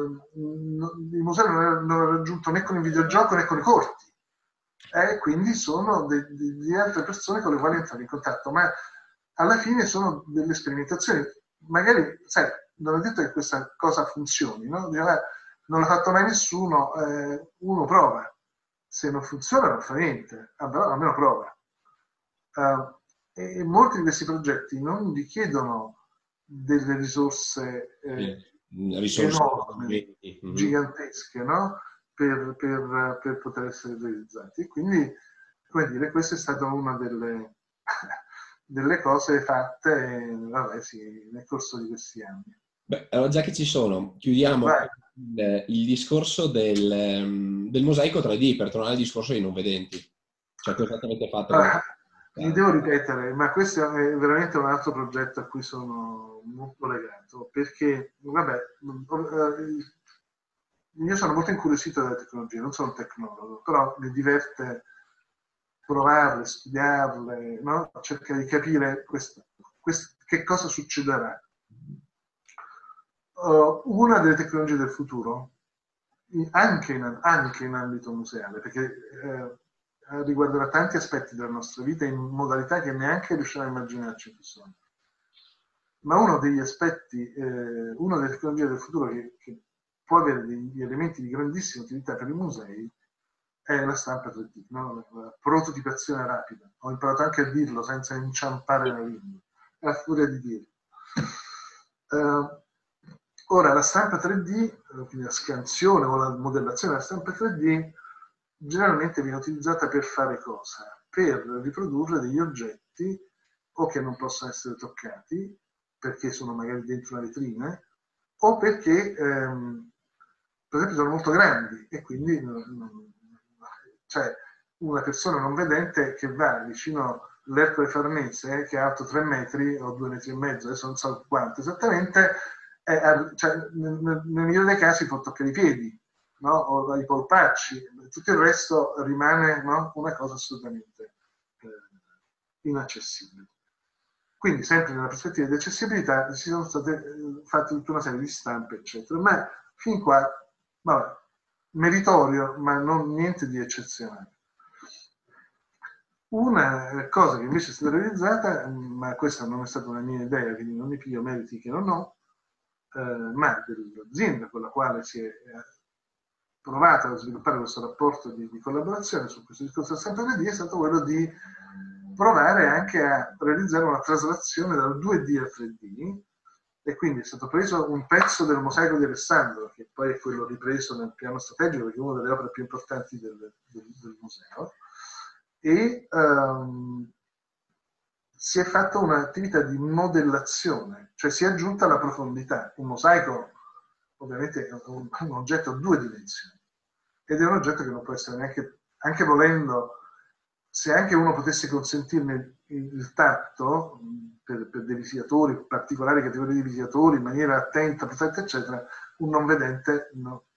il museo non ha raggiunto né con il videogioco né con i corti, e eh, quindi sono de, de, di altre persone con le quali entrare in contatto, ma alla fine sono delle sperimentazioni. Magari, sai, non è detto che questa cosa funzioni, no? Dice, non l'ha fatto mai nessuno, eh, uno prova. Se non funziona non fa niente, allora almeno prova. Uh, e molti di questi progetti non richiedono delle risorse, eh, risorse enormi, mm-hmm. gigantesche, no? per, per, per poter essere realizzati. Quindi, come dire, questa è stata una delle, delle cose fatte vabbè, sì, nel corso di questi anni. Beh, allora già che ci sono, chiudiamo il, il discorso del, del mosaico tre D per tornare al discorso dei non vedenti. Cioè, cosa avete fatto? Ah, mi devo ripetere, ma questo è veramente un altro progetto a cui sono molto legato, perché, vabbè, io sono molto incuriosito dalle tecnologie, non sono un tecnologo, però mi diverte provarle, studiarle, no? Cercare di capire questo, questo, che cosa succederà. Uh, una delle tecnologie del futuro, anche in, anche in ambito museale, perché eh, riguarderà tanti aspetti della nostra vita in modalità che neanche riusciamo a immaginarci in questo momento. Ma uno degli aspetti, eh, una delle tecnologie del futuro che, che può avere degli elementi di grandissima utilità per i musei è la stampa tre D, no? La prototipazione rapida. Ho imparato anche a dirlo senza inciampare la lingua, è la furia di dirlo. Uh, Ora, la stampa tre D, quindi la scansione o la modellazione della stampa tre D, generalmente viene utilizzata per fare cosa? Per riprodurre degli oggetti o che non possono essere toccati, perché sono magari dentro una vetrina, o perché, ehm, per esempio, sono molto grandi e quindi non, cioè, una persona non vedente che va vicino all'Ercole Farnese, che è alto tre metri o due metri e mezzo, adesso non so quanto esattamente, è, cioè, nel, nel migliore dei casi può toccare i piedi, no? O i polpacci, tutto il resto rimane, no? Una cosa assolutamente eh, inaccessibile. Quindi, sempre nella prospettiva di accessibilità, si sono state eh, fatte tutta una serie di stampe, eccetera. Ma fin qua, vabbè, meritorio, ma non niente di eccezionale. Una cosa che invece è stata realizzata, ma questa non è stata una mia idea, quindi non mi piglio meriti che non ho, eh, ma dell'azienda con la quale si è provata a sviluppare questo rapporto di, di collaborazione su questo discorso del stampa tre D, è stato quello di provare anche a realizzare una traslazione dal due D al tre D, e quindi è stato preso un pezzo del mosaico di Alessandro, che poi è quello ripreso nel piano strategico, perché è una delle opere più importanti del, del, del museo, e um, si è fatta un'attività di modellazione, cioè si è aggiunta la profondità. Un mosaico ovviamente è un, un oggetto a due dimensioni, ed è un oggetto che non può essere neanche, anche volendo, se anche uno potesse consentirne il, il tatto per, per dei visitatori, particolari categorie di visitatori, in maniera attenta, protetta, eccetera, un non vedente no,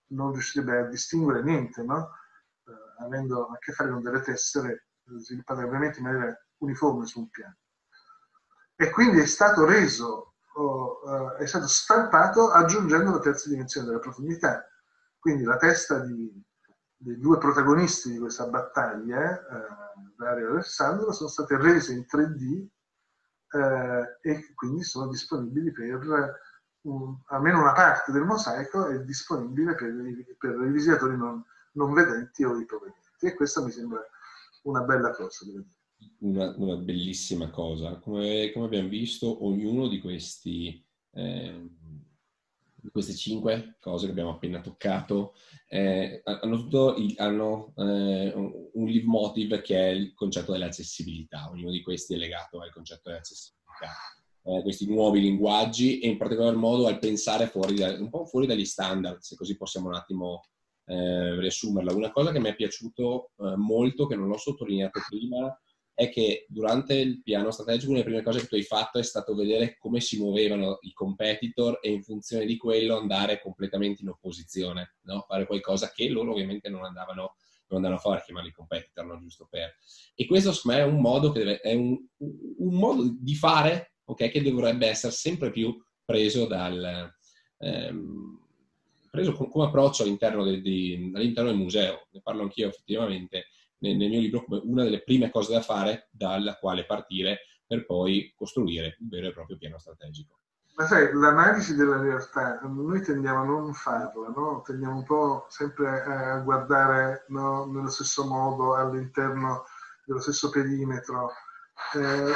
non riuscirebbe a distinguere niente, no? Eh, avendo a che fare con delle tessere sviluppate ovviamente in maniera uniforme su un piano. E quindi è stato reso, oh, eh, è stato stampato aggiungendo la terza dimensione della profondità. Quindi la testa di, dei due protagonisti di questa battaglia, eh, Dario e Alessandro, sono state rese in tre D eh, e quindi sono disponibili per un, almeno una parte del mosaico è disponibile per, per i visitatori non, non vedenti o ipovedenti. E questa mi sembra una bella cosa, devo dire. Una, una bellissima cosa. Come, come abbiamo visto, ognuno di questi eh, di queste cinque cose che abbiamo appena toccato eh, hanno, tutto il, hanno eh, un leitmotiv che è il concetto dell'accessibilità. Ognuno di questi è legato al concetto dell'accessibilità. Eh, questi nuovi linguaggi e in particolar modo al pensare fuori da, un po' fuori dagli standard, se così possiamo un attimo eh, riassumerla. Una cosa che mi è piaciuto eh, molto, che non ho sottolineato prima, è che durante il piano strategico una delle prime cose che tu hai fatto è stato vedere come si muovevano i competitor e in funzione di quello andare completamente in opposizione, no? Fare qualcosa che loro ovviamente non andavano, non andavano a fare, chiamarli competitor, no? Giusto per... E questo secondo me è un modo, che deve, è un, un modo di fare, okay, che dovrebbe essere sempre più preso dal... Ehm, preso come approccio all'interno del, di, all'interno del museo. Ne parlo anch'io effettivamente nel, nel mio libro come una delle prime cose da fare dalla quale partire per poi costruire un vero e proprio piano strategico. Ma sai, l'analisi della realtà, noi tendiamo a non farla, no? Tendiamo un po' sempre a guardare, no? Nello stesso modo, all'interno dello stesso perimetro. Eh,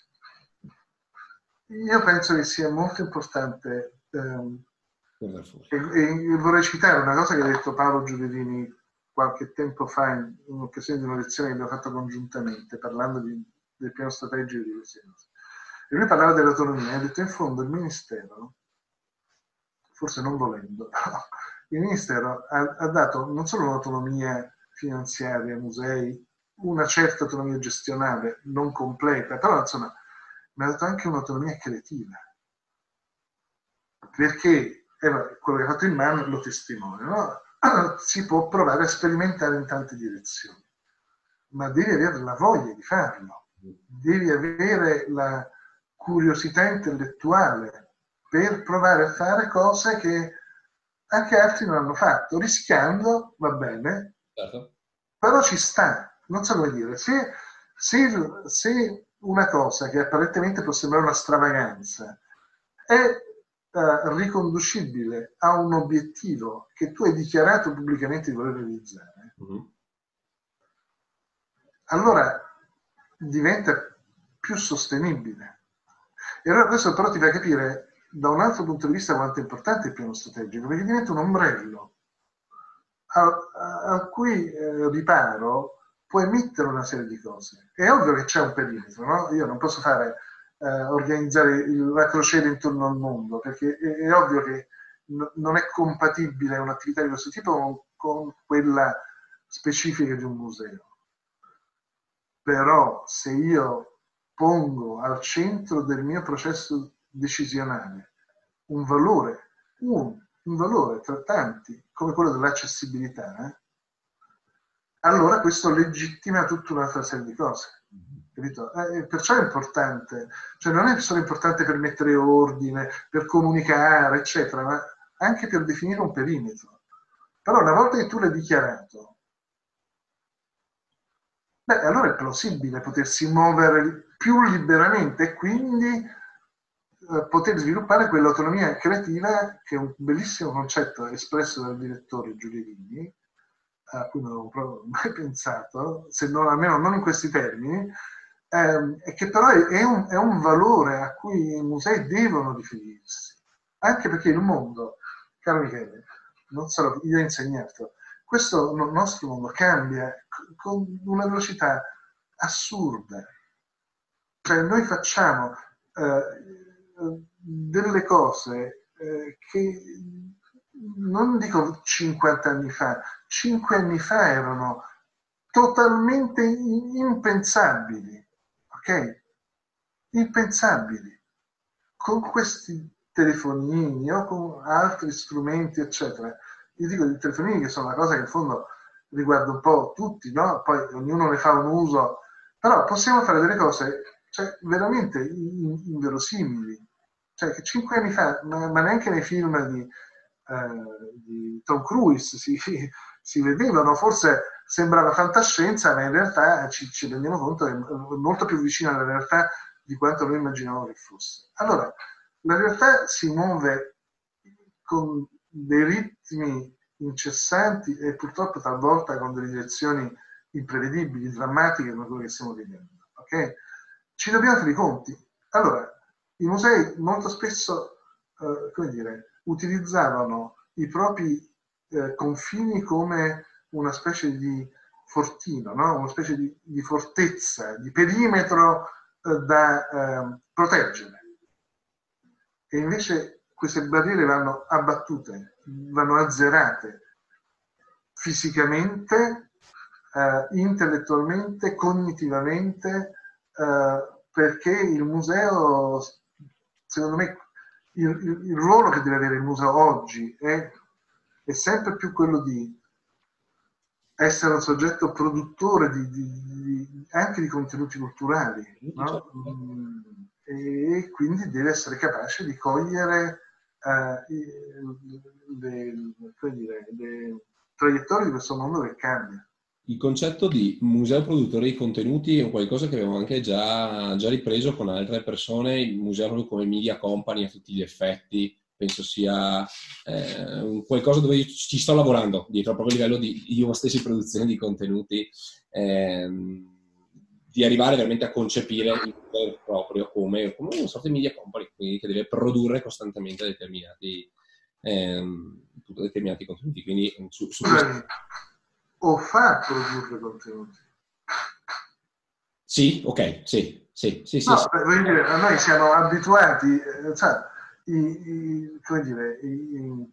io penso che sia molto importante, ehm, e, e vorrei citare una cosa che ha detto Paolo Giuderini qualche tempo fa in, in occasione di una lezione che abbiamo fatto congiuntamente, parlando di, del piano strategico di queste cose. E lui parlava dell'autonomia, ha detto in fondo il Ministero, forse non volendo, il Ministero ha, ha dato non solo un'autonomia finanziaria ai musei, una certa autonomia gestionale, non completa, però insomma, mi ha dato anche un'autonomia creativa. Perché eh, quello che ha fatto il M A N lo testimonia, no? Si può provare a sperimentare in tante direzioni, ma devi avere la voglia di farlo, devi avere la curiosità intellettuale per provare a fare cose che anche altri non hanno fatto, rischiando, va bene, certo, però ci sta, non so come dire, se, se, se una cosa che apparentemente può sembrare una stravaganza è Uh, riconducibile a un obiettivo che tu hai dichiarato pubblicamente di voler realizzare, mm-hmm. allora diventa più sostenibile. E allora questo però ti fa capire da un altro punto di vista quanto è importante il piano strategico, perché diventa un ombrello al, al cui eh, riparo puoi mettere una serie di cose. È ovvio che c'è un perimetro, no? Io non posso fare Eh, organizzare il, la crociera intorno al mondo, perché è, è ovvio che n- non è compatibile un'attività di questo tipo con, con quella specifica di un museo. Però se io pongo al centro del mio processo decisionale un valore, un, un valore tra tanti, come quello dell'accessibilità, eh, allora questo legittima tutta un'altra serie di cose. Capito? Eh, perciò è importante, cioè non è solo importante per mettere ordine, per comunicare, eccetera, ma anche per definire un perimetro. Però una volta che tu l'hai dichiarato, beh, allora è plausibile potersi muovere più liberamente e quindi eh, poter sviluppare quell'autonomia creativa che è un bellissimo concetto espresso dal direttore Giuliani, a cui non avevo mai pensato, se non, almeno non in questi termini, ehm, e che però è, è, un, è un valore a cui i musei devono riferirsi, anche perché il mondo, caro Michele, non sarò io a insegnartelo, questo nostro mondo cambia con una velocità assurda. Cioè noi facciamo eh, delle cose eh, che non dico cinquanta anni fa, cinque anni fa erano totalmente impensabili, ok? Impensabili. Con questi telefonini o con altri strumenti, eccetera, io dico i telefonini che sono una cosa che in fondo riguarda un po' tutti, no? Poi ognuno ne fa un uso, però possiamo fare delle cose, cioè, veramente inverosimili. Cioè, che cinque anni fa, ma, ma neanche nei film di, eh, di Tom Cruise si, si vedevano, forse sembrava fantascienza, ma in realtà ci, ci rendiamo conto che è molto più vicina alla realtà di quanto noi immaginavamo che fosse. Allora, la realtà si muove con dei ritmi incessanti e purtroppo talvolta con delle direzioni imprevedibili, drammatiche come quelle che stiamo vivendo. Okay? Ci dobbiamo fare i conti. Allora, i musei molto spesso, eh, come dire, utilizzavano i propri eh, confini come una specie di fortino, no? Una specie di, di fortezza, di perimetro eh, da eh, proteggere. E invece queste barriere vanno abbattute, vanno azzerate fisicamente, eh, intellettualmente, cognitivamente, eh, perché il museo, secondo me, il, il, il ruolo che deve avere il museo oggi è, è sempre più quello di essere un soggetto produttore di, di, di, anche di contenuti culturali, no? E quindi deve essere capace di cogliere eh, le, le, dire, le traiettorie di questo mondo che cambia. Il concetto di museo produttore di contenuti è qualcosa che abbiamo anche già, già ripreso con altre persone, il museo proprio come media company a tutti gli effetti, penso sia eh, qualcosa dove ci sto lavorando dietro, proprio a livello di io stessi produzione di contenuti, ehm, di arrivare veramente a concepire il museo proprio come, come una sorta di media company, quindi che deve produrre costantemente determinati, ehm, determinati contenuti. Quindi su, su questo... o fa produrre contenuti. Sì, ok, sì, sì, sì, sì. No, sì. Voglio dire, noi siamo abituati, eh, cioè, i, i, come dire, i,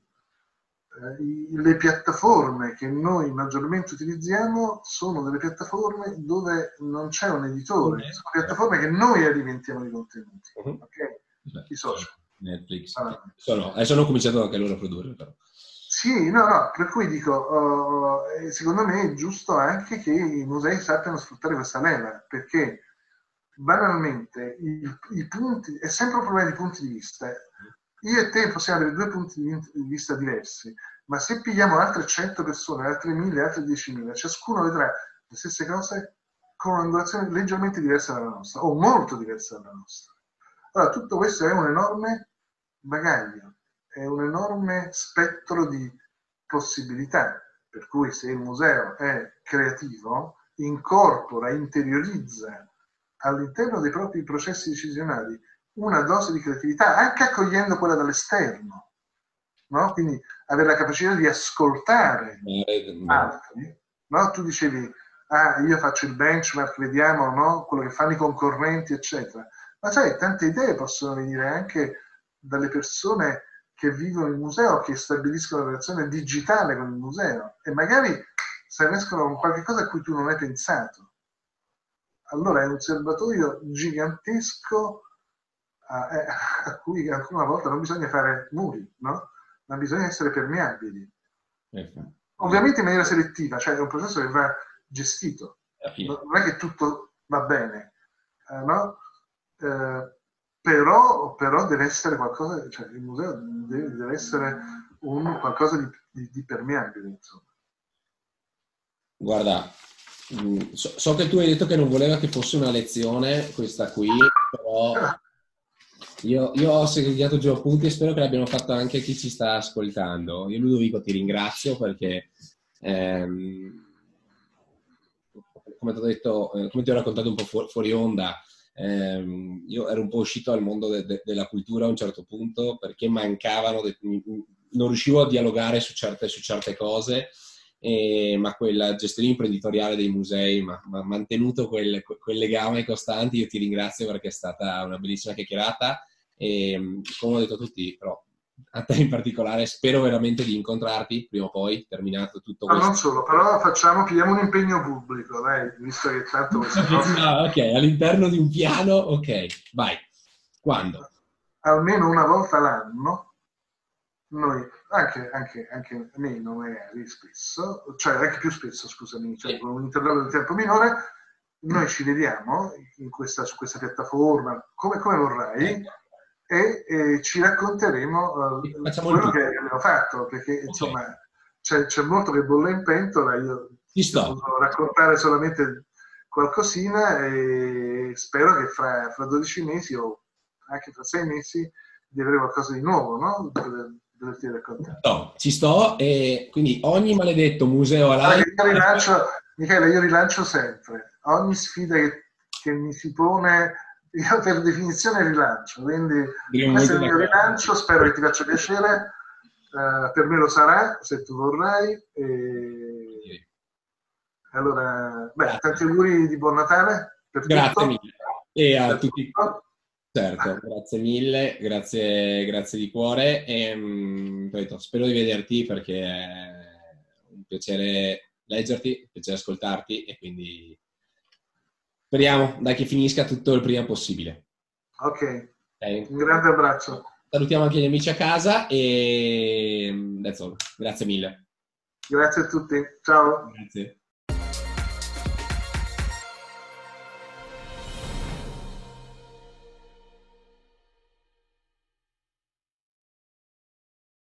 i, le piattaforme che noi maggiormente utilizziamo sono delle piattaforme dove non c'è un editore, okay. Sono piattaforme che noi alimentiamo i contenuti, uh-huh. Ok? Beh, I social. Netflix. Ah. Sono, adesso hanno cominciato anche loro a produrre, però. Sì, no, no, per cui dico, uh, secondo me è giusto anche che i musei sappiano sfruttare questa leva, perché banalmente i, i punti, è sempre un problema di punti di vista. Io e te possiamo avere due punti di vista diversi, ma se pigliamo altre cento persone, altre mille, altre diecimila, ciascuno vedrà le stesse cose con un'angolazione leggermente diversa dalla nostra, o molto diversa dalla nostra. Allora, tutto questo è un enorme bagaglio, è un enorme spettro di possibilità, per cui se il museo è creativo, incorpora, interiorizza all'interno dei propri processi decisionali una dose di creatività, anche accogliendo quella dall'esterno, no? Quindi avere la capacità di ascoltare altri, no? Tu dicevi, ah, io faccio il benchmark, vediamo, no? Quello che fanno i concorrenti, eccetera. Ma sai, tante idee possono venire anche dalle persone che vivono il museo, che stabiliscono una relazione digitale con il museo e magari se escono con qualche cosa a cui tu non hai pensato. Allora è un serbatoio gigantesco a, a cui ancora una volta non bisogna fare muri, no? Ma bisogna essere permeabili. Eh, Ovviamente in maniera selettiva, cioè è un processo che va gestito. Non è che tutto va bene, eh, no? Eh, però, però deve essere qualcosa, cioè il museo deve, deve essere un qualcosa di, di, di permeabile, insomma. Guarda, so, so che tu hai detto che non voleva che fosse una lezione questa qui, però io, io ho segregato giù appunti e spero che l'abbiano fatto anche chi ci sta ascoltando. Io Ludovico ti ringrazio perché ehm, come ti ho detto, eh, come ti ho raccontato un po' fuori, fuori onda, ehm, io ero un po' uscito dal mondo de, de, della cultura a un certo punto perché mancavano, de, non riuscivo a dialogare su certe, su certe cose. Eh, ma quella gestione imprenditoriale dei musei mi ha mantenuto quel, quel legame costante. Io ti ringrazio perché è stata una bellissima chiacchierata e, come ho detto a tutti, però a te in particolare, spero veramente di incontrarti prima o poi, terminato tutto questo. Ma non solo, però facciamo, pigliamo un impegno pubblico, dai, visto che tanto queste cose... No, ok, all'interno di un piano, ok, vai. Quando? Almeno una volta l'anno noi, anche, anche, anche meno magari spesso, cioè anche più spesso, scusami, cioè con un intervallo di tempo minore, noi ci vediamo in questa, su questa piattaforma, come, come vorrai, e, e ci racconteremo uh, quello che abbiamo fatto, perché okay. insomma c'è, c'è molto che bolle in pentola, io ti posso raccontare solamente qualcosina e spero che fra, fra dodici mesi o anche fra sei mesi di avere qualcosa di nuovo, no? Doverti raccontare. No, ci sto e quindi ogni maledetto museo allora, io rilancio, Michele, io rilancio sempre ogni sfida che, che mi si pone, io per definizione rilancio, quindi questo è il mio rilancio, spero che ti faccia piacere, uh, per me lo sarà se tu vorrai e allora, beh, tanti auguri di buon Natale per grazie tutto. Mille e a per tutti tutto. Certo, grazie mille, grazie, grazie di cuore e um, spero di vederti perché è un piacere leggerti, un piacere ascoltarti e quindi speriamo dai che finisca tutto il prima possibile. Ok, okay. Un grande abbraccio. Salutiamo anche gli amici a casa e that's all. Grazie mille. Grazie a tutti, ciao. Grazie.